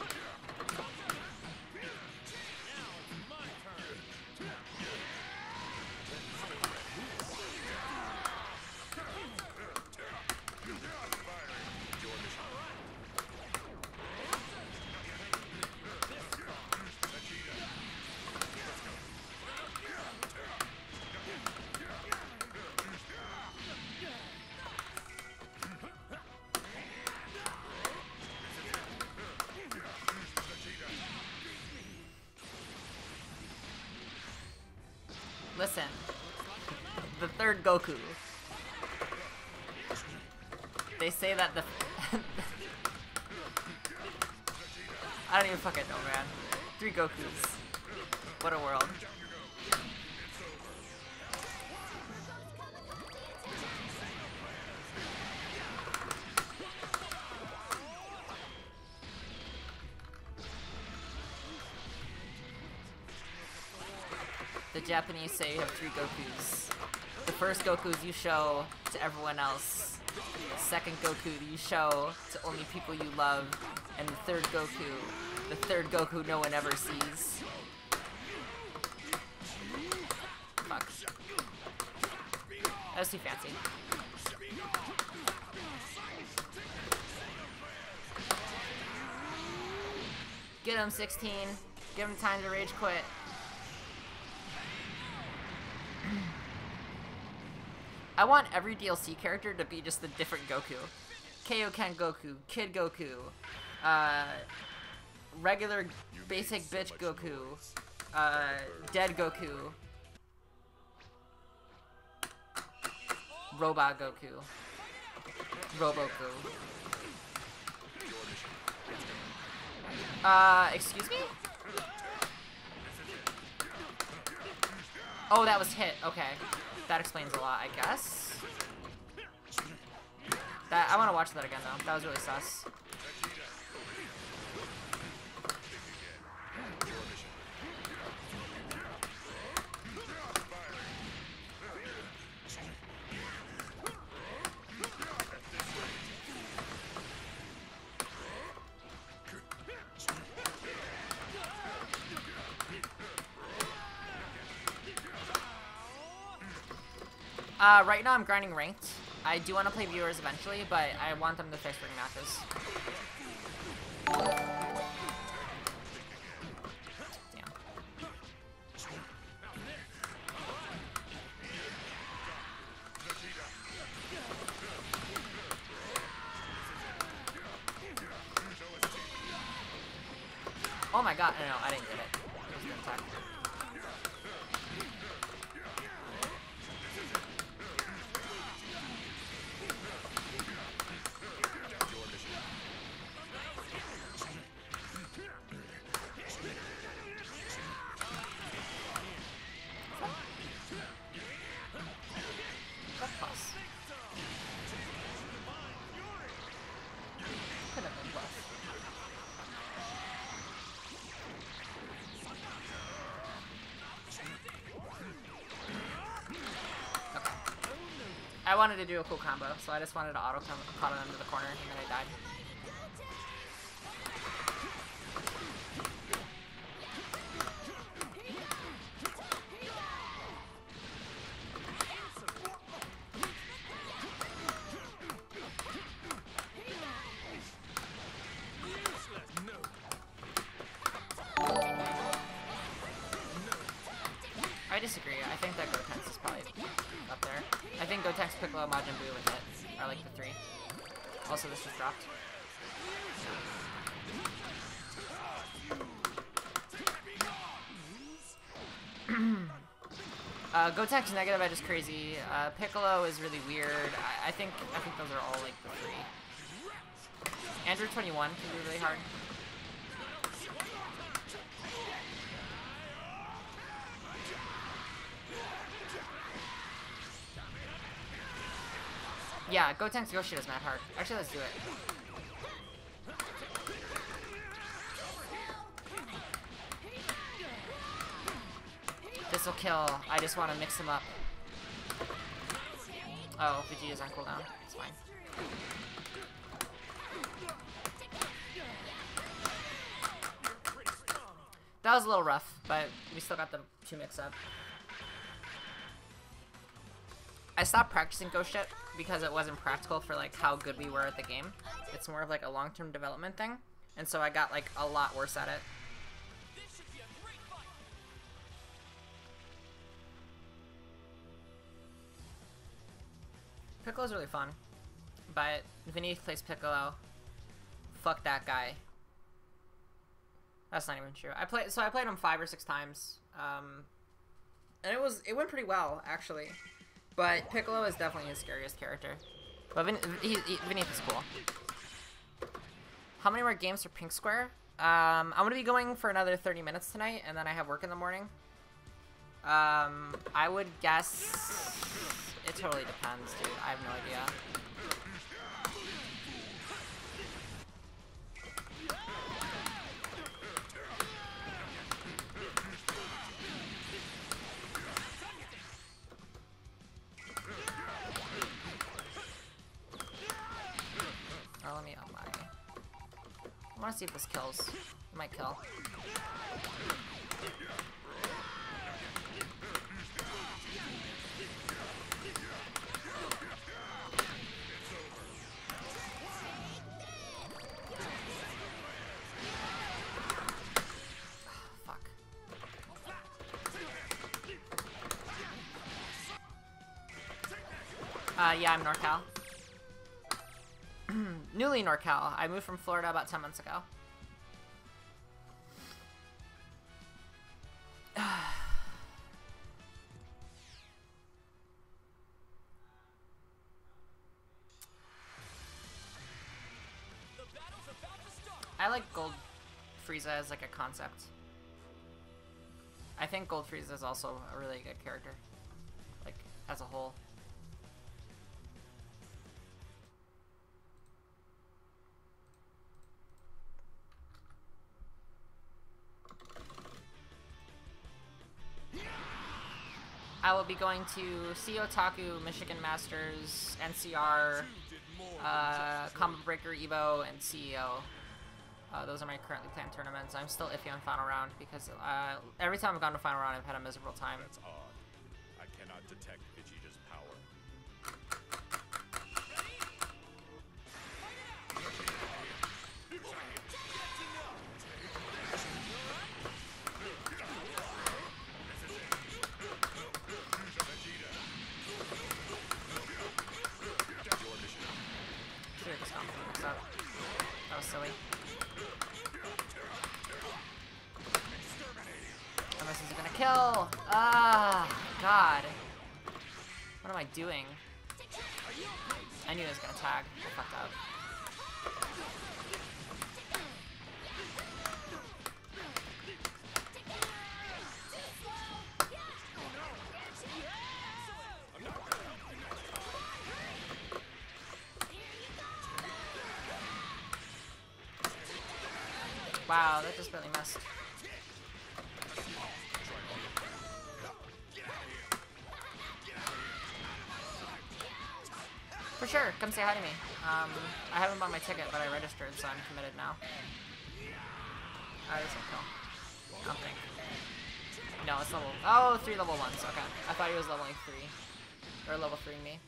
Listen, the 3rd Goku. They say that the... I don't even fucking know, man. 3 Gokus. What a world. The Japanese say you have 3 Gokus. The first Gokus you show to everyone else. The second Goku you show to only people you love. And the 3rd Goku, the 3rd Goku no one ever sees. Fuck. That was too fancy. Get him, 16. Give him time to rage quit. I want every DLC character to be just a different Goku. Kaioken Goku, Kid Goku, regular basic bitch Goku, dead Goku, Robot Goku, Roboku. Excuse me? Oh, that was hit. Okay. That explains a lot, I guess. I want to watch that again, though. That was really sus. Right now I'm grinding ranked. I do want to play viewers eventually, but I want them to fix ring matches. Damn. Oh my god, no, I didn't get it. It was an attack. I wanted to do a cool combo, so I just wanted to auto combo them to the corner, and then I died. I disagree. I think that Gotenks is probably up there. I think Gotenks, Piccolo, Majin Buu, and Hit are like the three. Also, this just dropped. Gotenks negative edge is crazy. Piccolo is really weird. I think those are all like the three. Andrew 21 can be really hard. Yeah, Gotenks Yoshi is mad hard. Actually, let's do it. This'll kill. I just want to mix him up. Oh, Vegeta's on cooldown. It's fine. That was a little rough, but we still got the two mix up. I stopped practicing Ghost Ship because it wasn't practical for like how good we were at the game. It's more of like a long-term development thing, and so I got like a lot worse at it. Piccolo's really fun, but Vinny plays Piccolo. Fuck that guy. That's not even true. I played him 5 or 6 times, and it went pretty well actually. But Piccolo is definitely his scariest character. But Vinny is cool. How many more games for Pink Square? I'm gonna be going for another 30 minutes tonight, and then I have work in the morning. I would guess it totally depends, dude. I have no idea. Oh, let me up my... I want to see if this kills. It might kill. Fuck. Yeah, I'm NorCal. Newly NorCal. I moved from Florida about 10 months ago. I like Gold Frieza as like a concept. I think Gold Frieza is also a really good character, like as a whole. I will be going to See Otaku, Michigan Masters, NCR, Combo Breaker, Evo, and CEO. Those are my currently planned tournaments. I'm still iffy on Final Round because every time I've gone to Final Round, I've had a miserable time. That's odd. I cannot detect Vegeta's power. was silly. Unless he's gonna kill. Ah, God. What am I doing? I knew he was gonna tag. I fucked up. Wow, that just barely missed. For sure, come say hi to me. I haven't bought my ticket, but I registered, so I'm committed now. This will kill. I don't think. No, it's level. Oh, 3 level 1s. Okay. I thought he was leveling 3. Or level 3 me.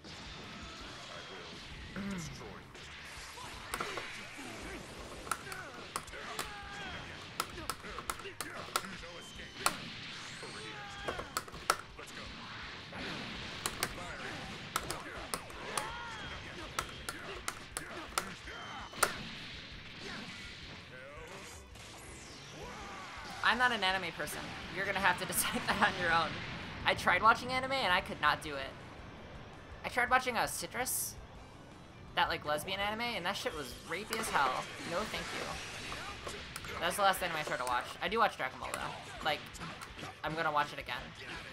I'm not an anime person. You're gonna have to decide that on your own. I tried watching anime and I could not do it. I tried watching Citrus, that like lesbian anime, and that shit was rapey as hell. No thank you. That's the last anime I tried to watch. I do watch Dragon Ball though. Like, I'm gonna watch it again.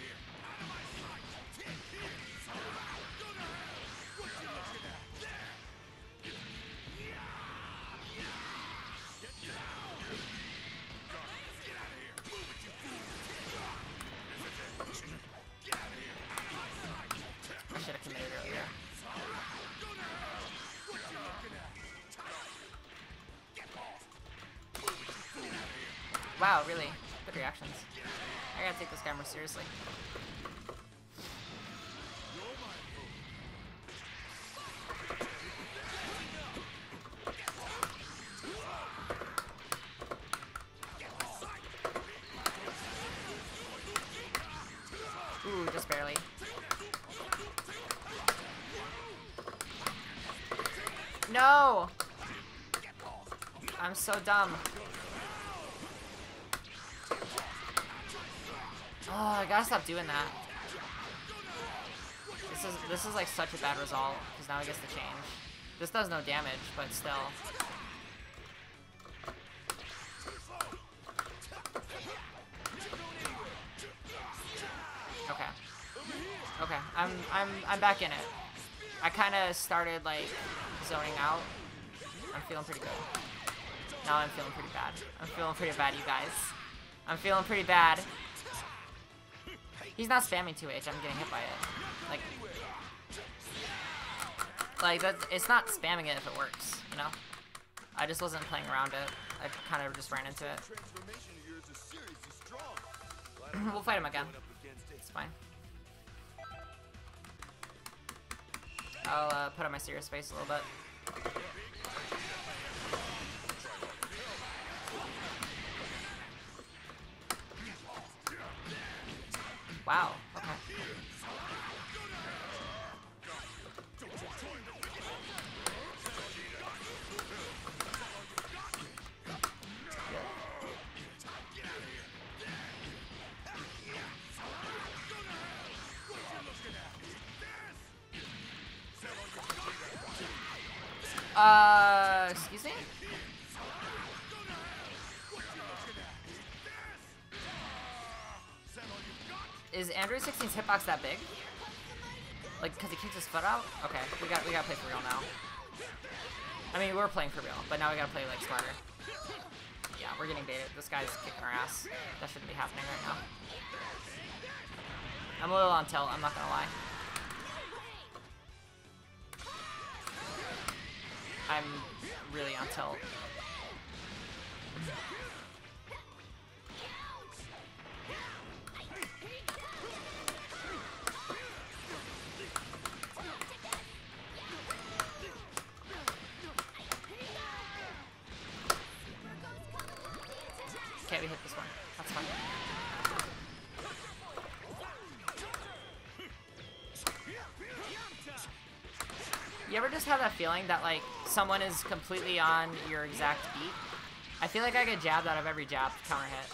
I should have committed earlier. Wow, really? Good reactions. I gotta take this guy more seriously. Ooh, just barely. No! I'm so dumb. Oh, I gotta stop doing that. This is like such a bad result, because now he gets to change. This does no damage, but still. Okay. Okay, I'm back in it. I kinda started like zoning out. I'm feeling pretty good. Now I'm feeling pretty bad. I'm feeling pretty bad, you guys. I'm feeling pretty bad. He's not spamming 2H, I'm getting hit by it. Like that, it's not spamming it if it works, you know? I just wasn't playing around it. I kind of just ran into it. We'll fight him again. It's fine. I'll put on my serious face a little bit. Wow, okay. Excuse me? Is Android 16's hitbox that big? Like, cause he kicks his foot out? Okay, we gotta play for real now. I mean, we're playing for real, but now we gotta play, like, smarter. Yeah, we're getting baited. This guy's kicking our ass. That shouldn't be happening right now. I'm a little on tilt, I'm not gonna lie. I'm really on tilt. Okay, we hit this one. That's fine. You ever just have that feeling that, like, someone is completely on your exact beat, I feel like I get jabbed out of every jab counter hit.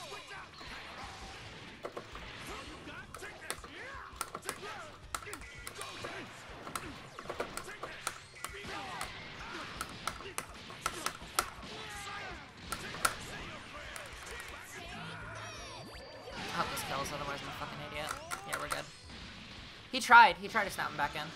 I hope this kills, otherwise I'm a fucking idiot. Yeah, we're good. He tried to snap him back in.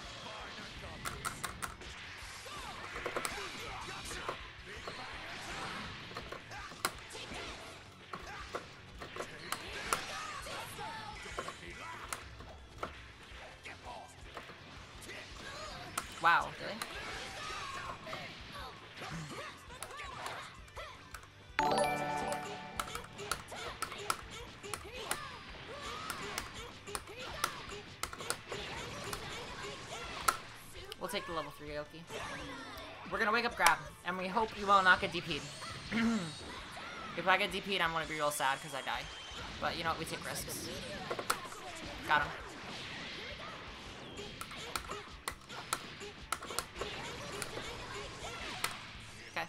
Wow, really? We'll take the level 3 Aoki. We're gonna wake up grab, and we hope you will not get DP'd. If I get DP'd, I'm gonna be real sad because I die. But you know what, we take risks. Got him. Okay.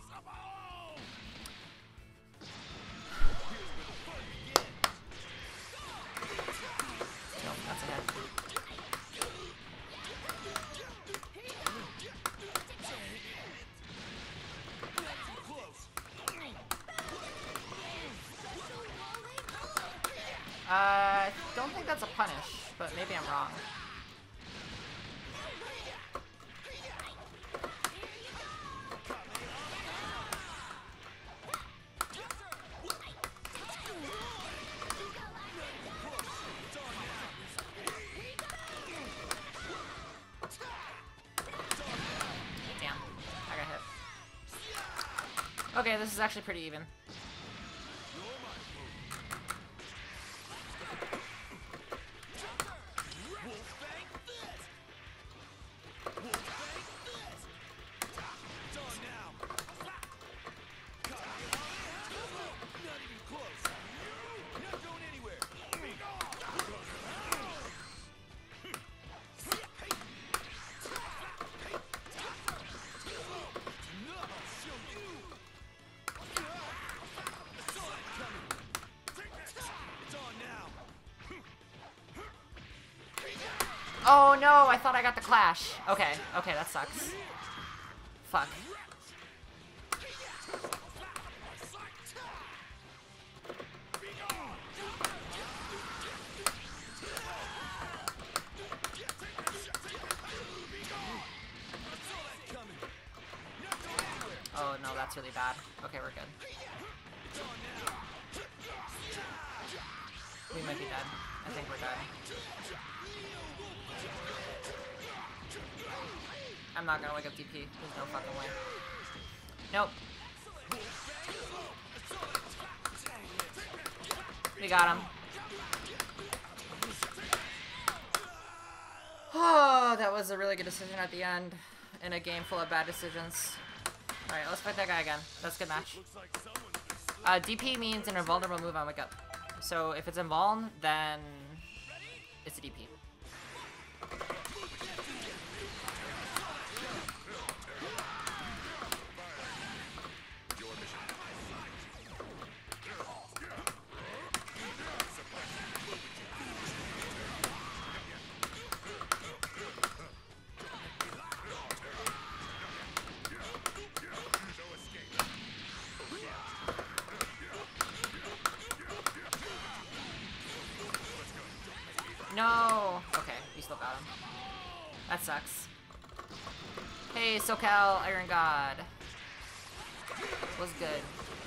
Nope, that's a hit. I don't think that's a punish, but maybe I'm wrong. Damn, I got hit. Okay, this is actually pretty even. Oh no, I thought I got the clash. Okay, okay, that sucks. Fuck. Oh no, that's really bad. Okay, we're good. We might be dead. I think we're dead. I'm not gonna wake up DP. There's no fucking way. Nope. We got him. Oh, that was a really good decision at the end in a game full of bad decisions. Alright, let's fight that guy again. That's a good match. DP means an invulnerable move on wake up. So if it's invuln, then it's a DP. No! Okay, we still got him. That sucks. Hey, SoCal Iron God. What's good?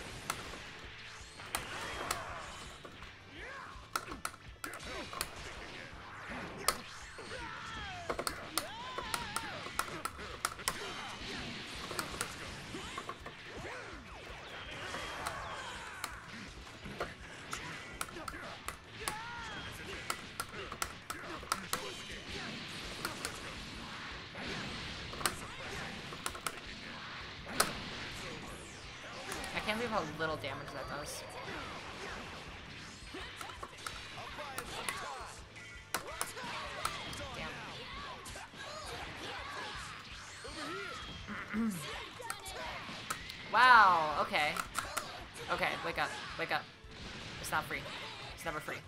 I can't believe how little damage that does. Damn. Wow, okay. Okay, wake up. Wake up. It's not free. It's never free.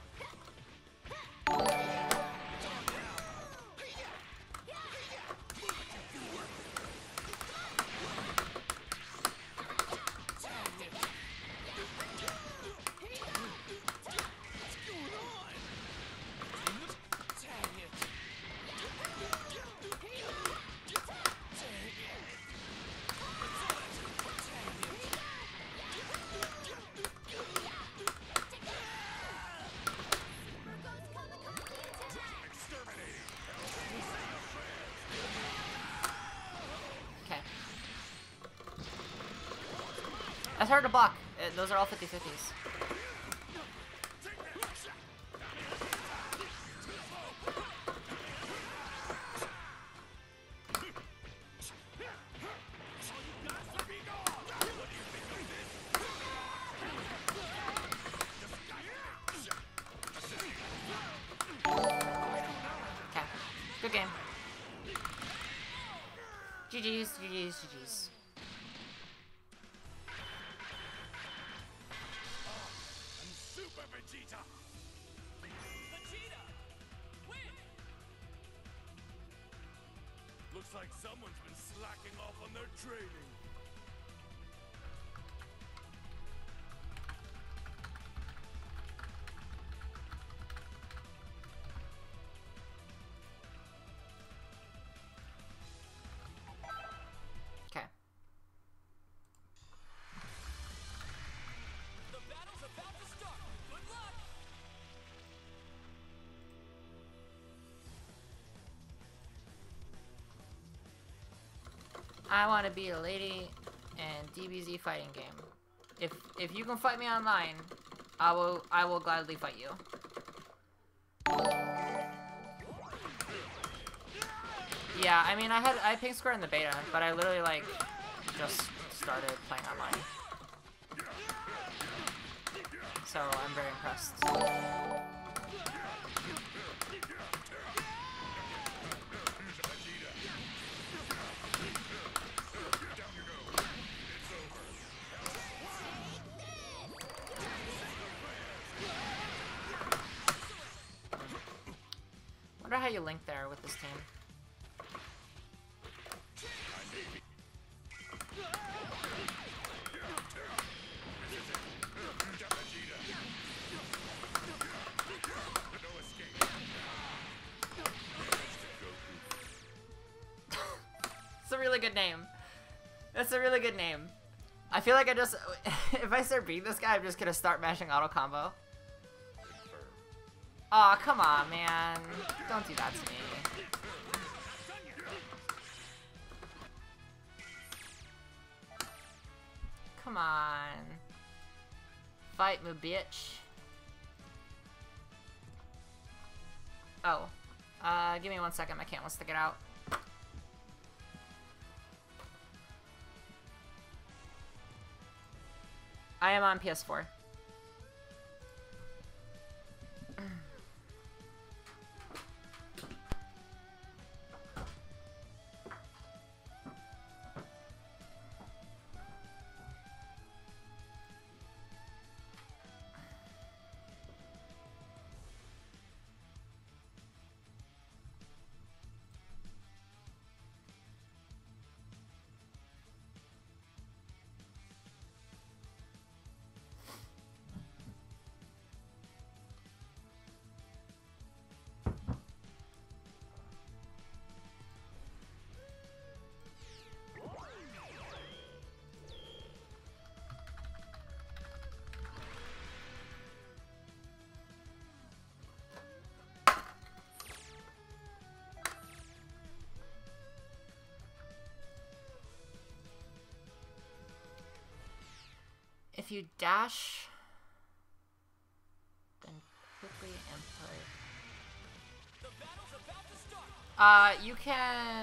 Okay. That's hard to block. Those are all 50-50s. Okay. Good game. GG's, GG's, GG's. I'm Super Vegeta. Vegeta! Win! Looks like someone's been slacking off on their training. Okay. The battle's about to start. Good luck! I want to be a lady in DBZ fighting game. If you can fight me online, I will gladly fight you. Yeah, I mean I pink square in the beta, but I literally like just started playing online. So I'm very impressed. Wonder how you link there with this team. It's a really good name. That's a really good name. I feel like I just, if I start beating this guy, I'm just gonna start mashing auto combo. Aw, oh, come on, man. Don't do that to me. Come on. Fight me, bitch. Oh. Give me 1 second. My cat wants to get out. I am on PS4. If you dash, then quickly input. The battle's about to start. You can,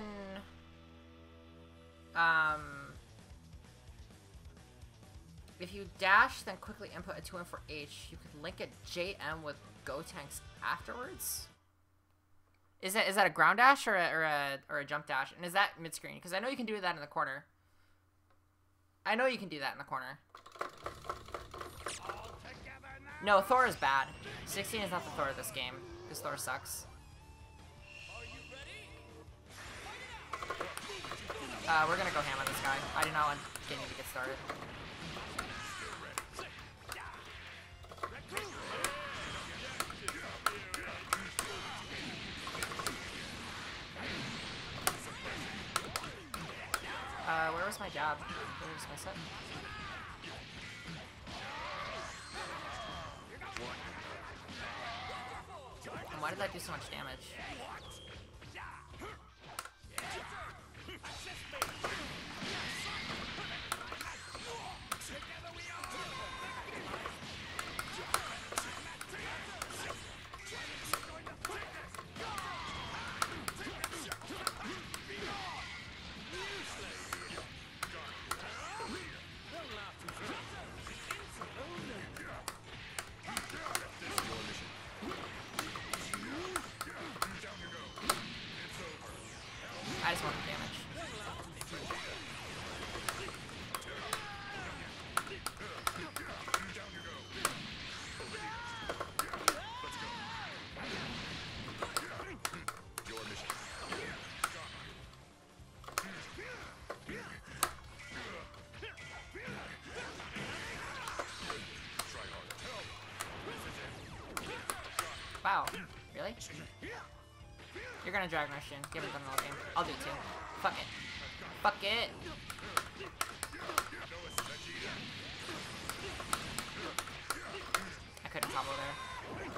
if you dash, then quickly input a 2 and for H, you could link a JM with Gotenks afterwards. Is that a ground dash or a jump dash? And is that mid screen? Because I know you can do that in the corner. I know you can do that in the corner. No, Thor is bad. 16 is not the Thor of this game, because Thor sucks. We're gonna go ham on this guy. I do not want Danny to get started. Where was my jab? Did I just miss it? And why did that do so much damage? I just want the damage. Wow, really? You're gonna Dragon Rush in. Give it the middle game. I'll do it too. Fuck it. Fuck it! I couldn't combo there.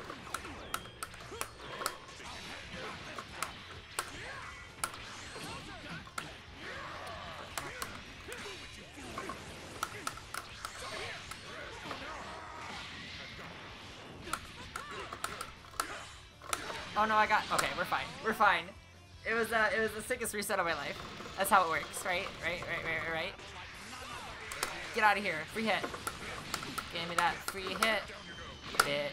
Oh no, I got. Okay, we're fine. We're fine. It was the sickest reset of my life. That's how it works, right? Right. Get out of here. Free hit. Give me that free hit, bitch.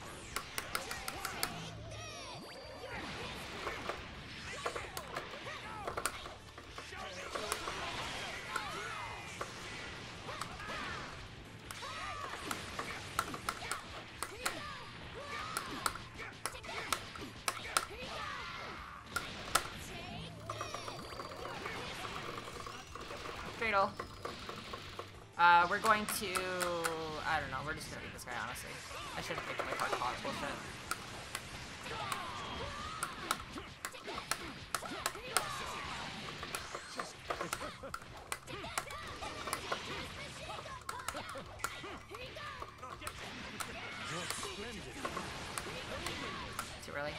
Fatal. We're going to... I don't know, we're just gonna beat this guy, honestly. I should have taken my card call, bullshit. Too early.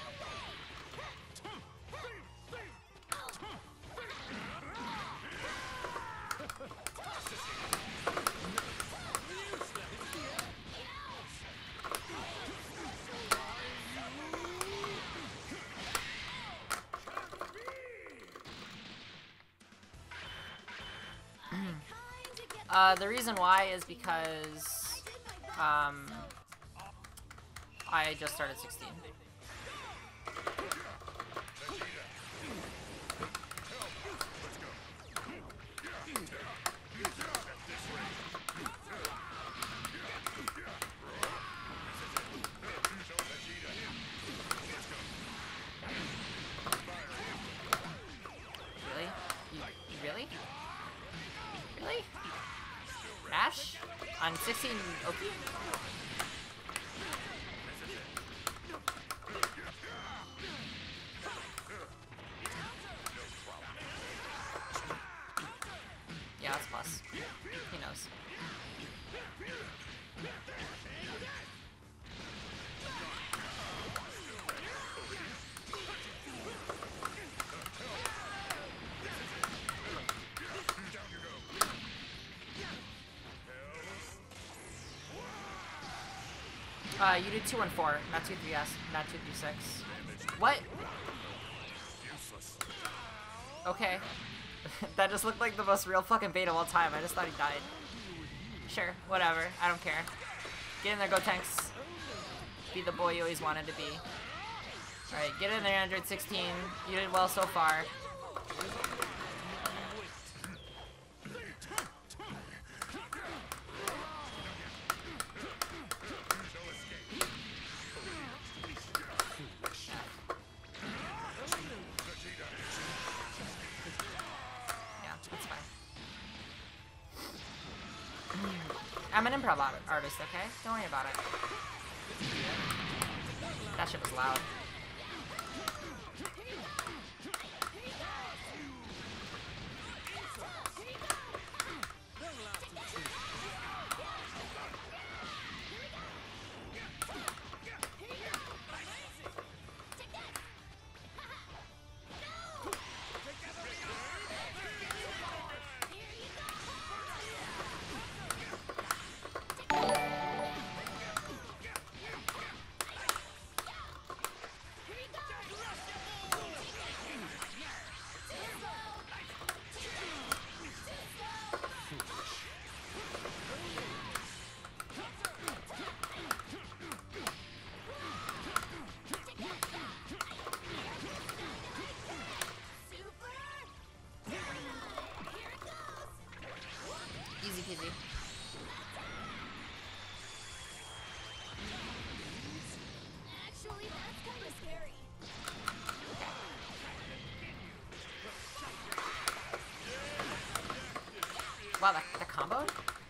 The reason why is because, I just started 16. Really? Really? Really? Ash? On 16 OP? Yeah, that's plus. He knows. You did 2 and 4, not 2 3s, not 2 3 6. What? Okay. That just looked like the most real fucking bait of all time. I just thought he died. Sure, whatever. I don't care. Get in there, Go Tanks. Be the boy you always wanted to be. Alright, get in there, Android 16. You did well so far. I'm an improv artist, okay? Don't worry about it. That shit was loud. Easy peasy. Actually, that's kind of scary. Wow, the combo?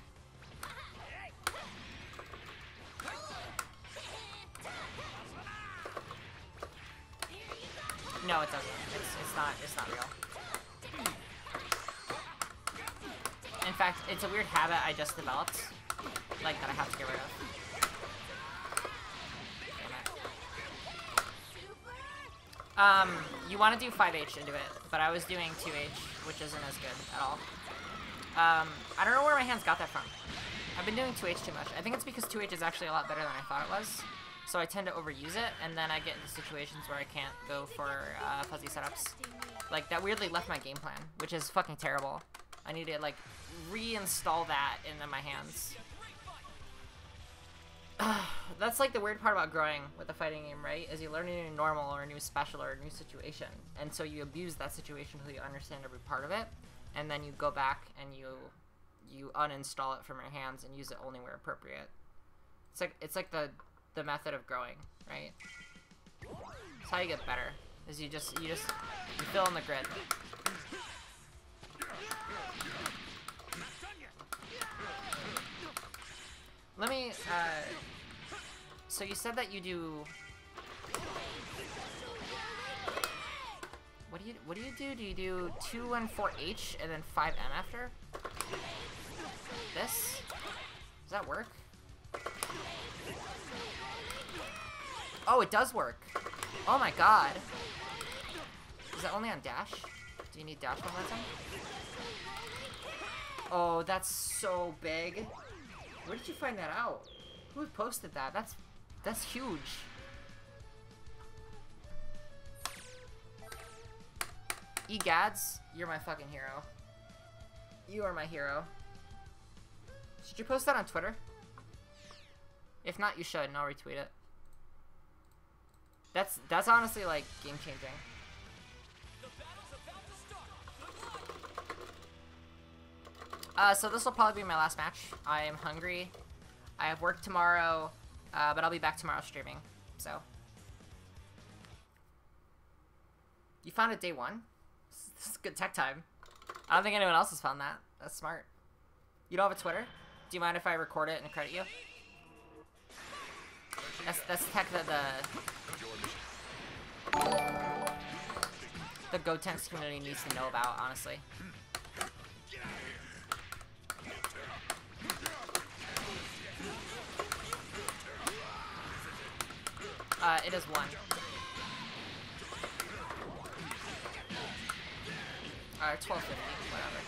No, it doesn't. It's not real. In fact, it's a weird habit I just developed, like, that I have to get rid of. Damn it. You want to do 5H into it, but I was doing 2H, which isn't as good at all. I don't know where my hands got that from. I've been doing 2H too much. I think it's because 2H is actually a lot better than I thought it was. So I tend to overuse it, and then I get into situations where I can't go for fuzzy setups. Like, that weirdly left my game plan, which is fucking terrible. I need to, like, reinstall that into my hands. That's, like, the weird part about growing with a fighting game, right? Is you learn a new normal or a new special or a new situation. And so you abuse that situation until you understand every part of it. And then you go back and you uninstall it from your hands and use it only where appropriate. It's like the method of growing, right? It's how you get better. Is you fill in the grid. Let me so you said that you do what do you do? Do you do 2 and 4H and then 5M after? This? Does that work? Oh, it does work. Oh my god. Is that only on dash? Do you need dash momentum? Oh, that's so big. Where did you find that out? Who posted that? That's huge. Egads, you're my fucking hero. You are my hero. Should you post that on Twitter? If not, you should, and I'll retweet it. That's honestly, like, game-changing. So this will probably be my last match. I am hungry. I have work tomorrow, but I'll be back tomorrow streaming, so. You found it day one? This is good tech time. I don't think anyone else has found that. That's smart. You don't have a Twitter? Do you mind if I record it and credit you? That's tech that the Gotenks community needs to know about, honestly. It is 1. Alright, 1250, whatever.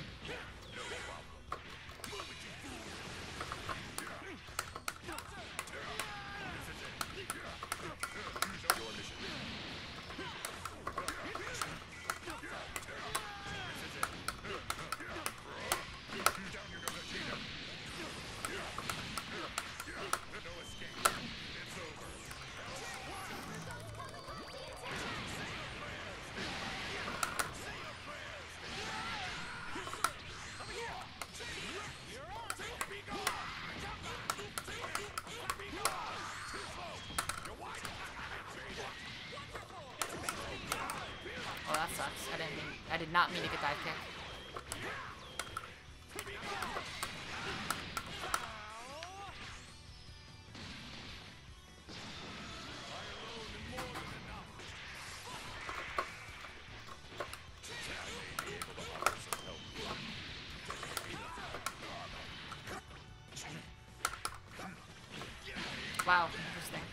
Oh, that sucks. I did not mean to get dive kick. Wow, interesting.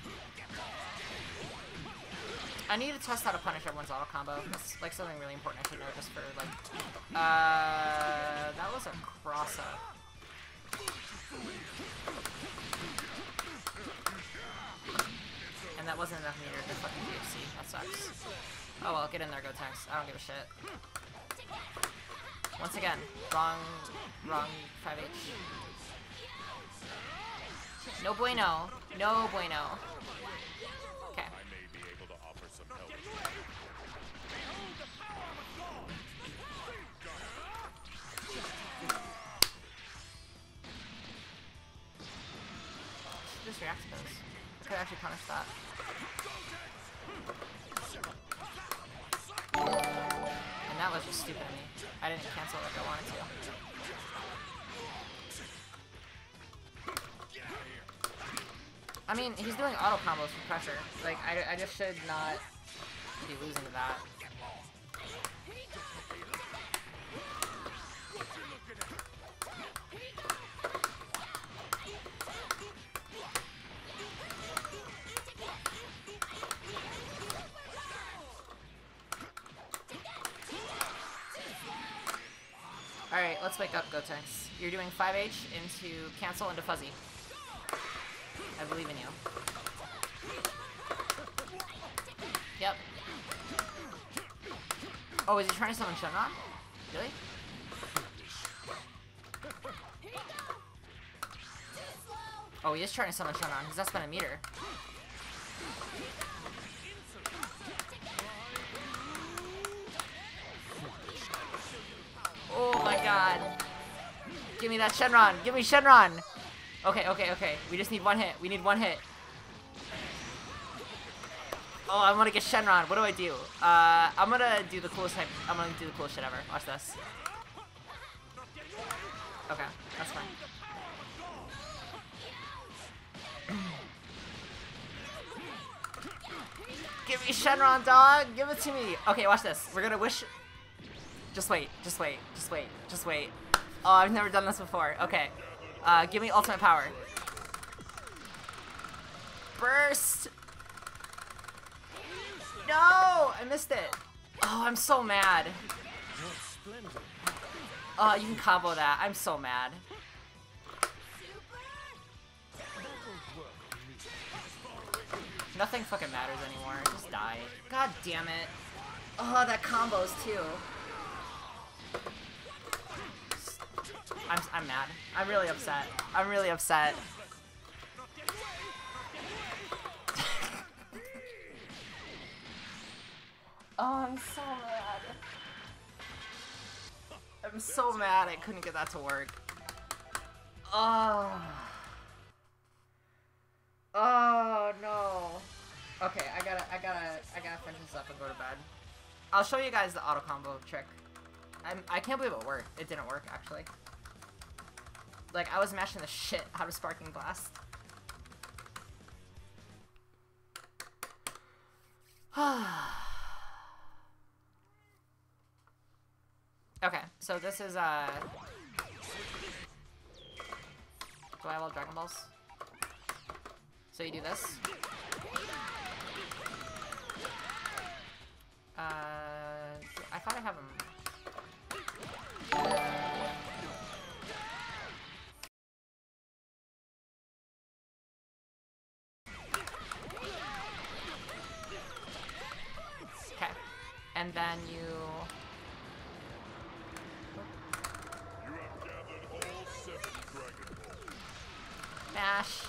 I need to test how to punish everyone's auto combo. That's like something really important I should know just for like. That was a cross up. And that wasn't enough meter to fucking DFC. That sucks. Oh well, get in there, Gotenks. I don't give a shit. Once again, wrong 5H. No bueno. No bueno. Okay. I may be able to offer some help. Just react to those. Could actually punish that. And that was just stupid of me. I didn't cancel like I wanted to. I mean, he's doing auto combos for pressure. Like, I just should not be losing to that. Alright, let's wake up, Gotenks. You're doing 5H into cancel into fuzzy. I believe in you. Yep. Oh, is he trying to summon Shenron? Really? Oh, he is trying to summon Shenron, because that's been a meter. Oh my god. Give me that Shenron! Give me Shenron! Okay, okay, okay. We just need one hit. We need one hit. Oh, I want to get Shenron. What do I do? I'm gonna do the coolest type. I'm gonna do the coolest shit ever. Watch this. Okay, that's fine. Give me Shenron, dog! Give it to me! Okay, watch this. We're gonna wish... Just wait, just wait, just wait, just wait. Oh, I've never done this before. Okay. Give me ultimate power. Burst! No! I missed it. Oh, I'm so mad. Oh, you can combo that. I'm so mad. Nothing fucking matters anymore. Just die. God damn it. Oh, that combos too. I'm mad. I'm really upset. I'm really upset. Oh, I'm so mad. I'm so mad I couldn't get that to work. Oh. Oh no. Okay, I gotta finish this up and go to bed. I'll show you guys the auto combo trick. I can't believe it worked. It didn't work actually. Like, I was mashing the shit out of Sparking Blast. Okay, so this is, do I have all Dragon Balls? So you do this. I thought I have them. Okay, and then you... You have gathered all 7 Dragon Balls. Mash.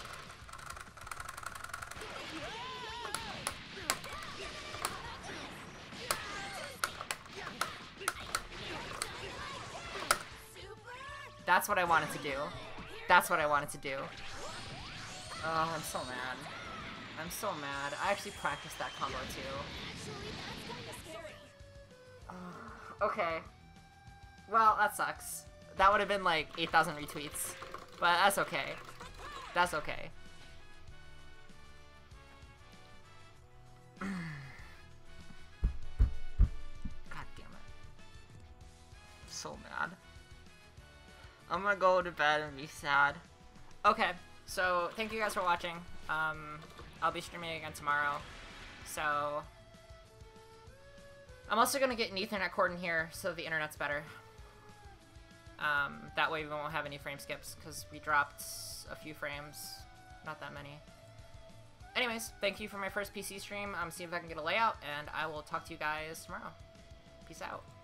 That's what I wanted to do. That's what I wanted to do. Oh, I'm so mad. I'm so mad. I actually practiced that combo too. Okay. Well, that sucks. That would have been like 8,000 retweets. But that's okay. That's okay. God damn it. So mad. I'm gonna go to bed and be sad. Okay, So, thank you guys for watching. I'll be streaming again tomorrow. So, I'm also going to get an Ethernet cord in here so the internet's better. That way we won't have any frame skips, because we dropped a few frames. Not that many. Anyways, thank you for my first PC stream. See if I can get a layout, and I will talk to you guys tomorrow. Peace out.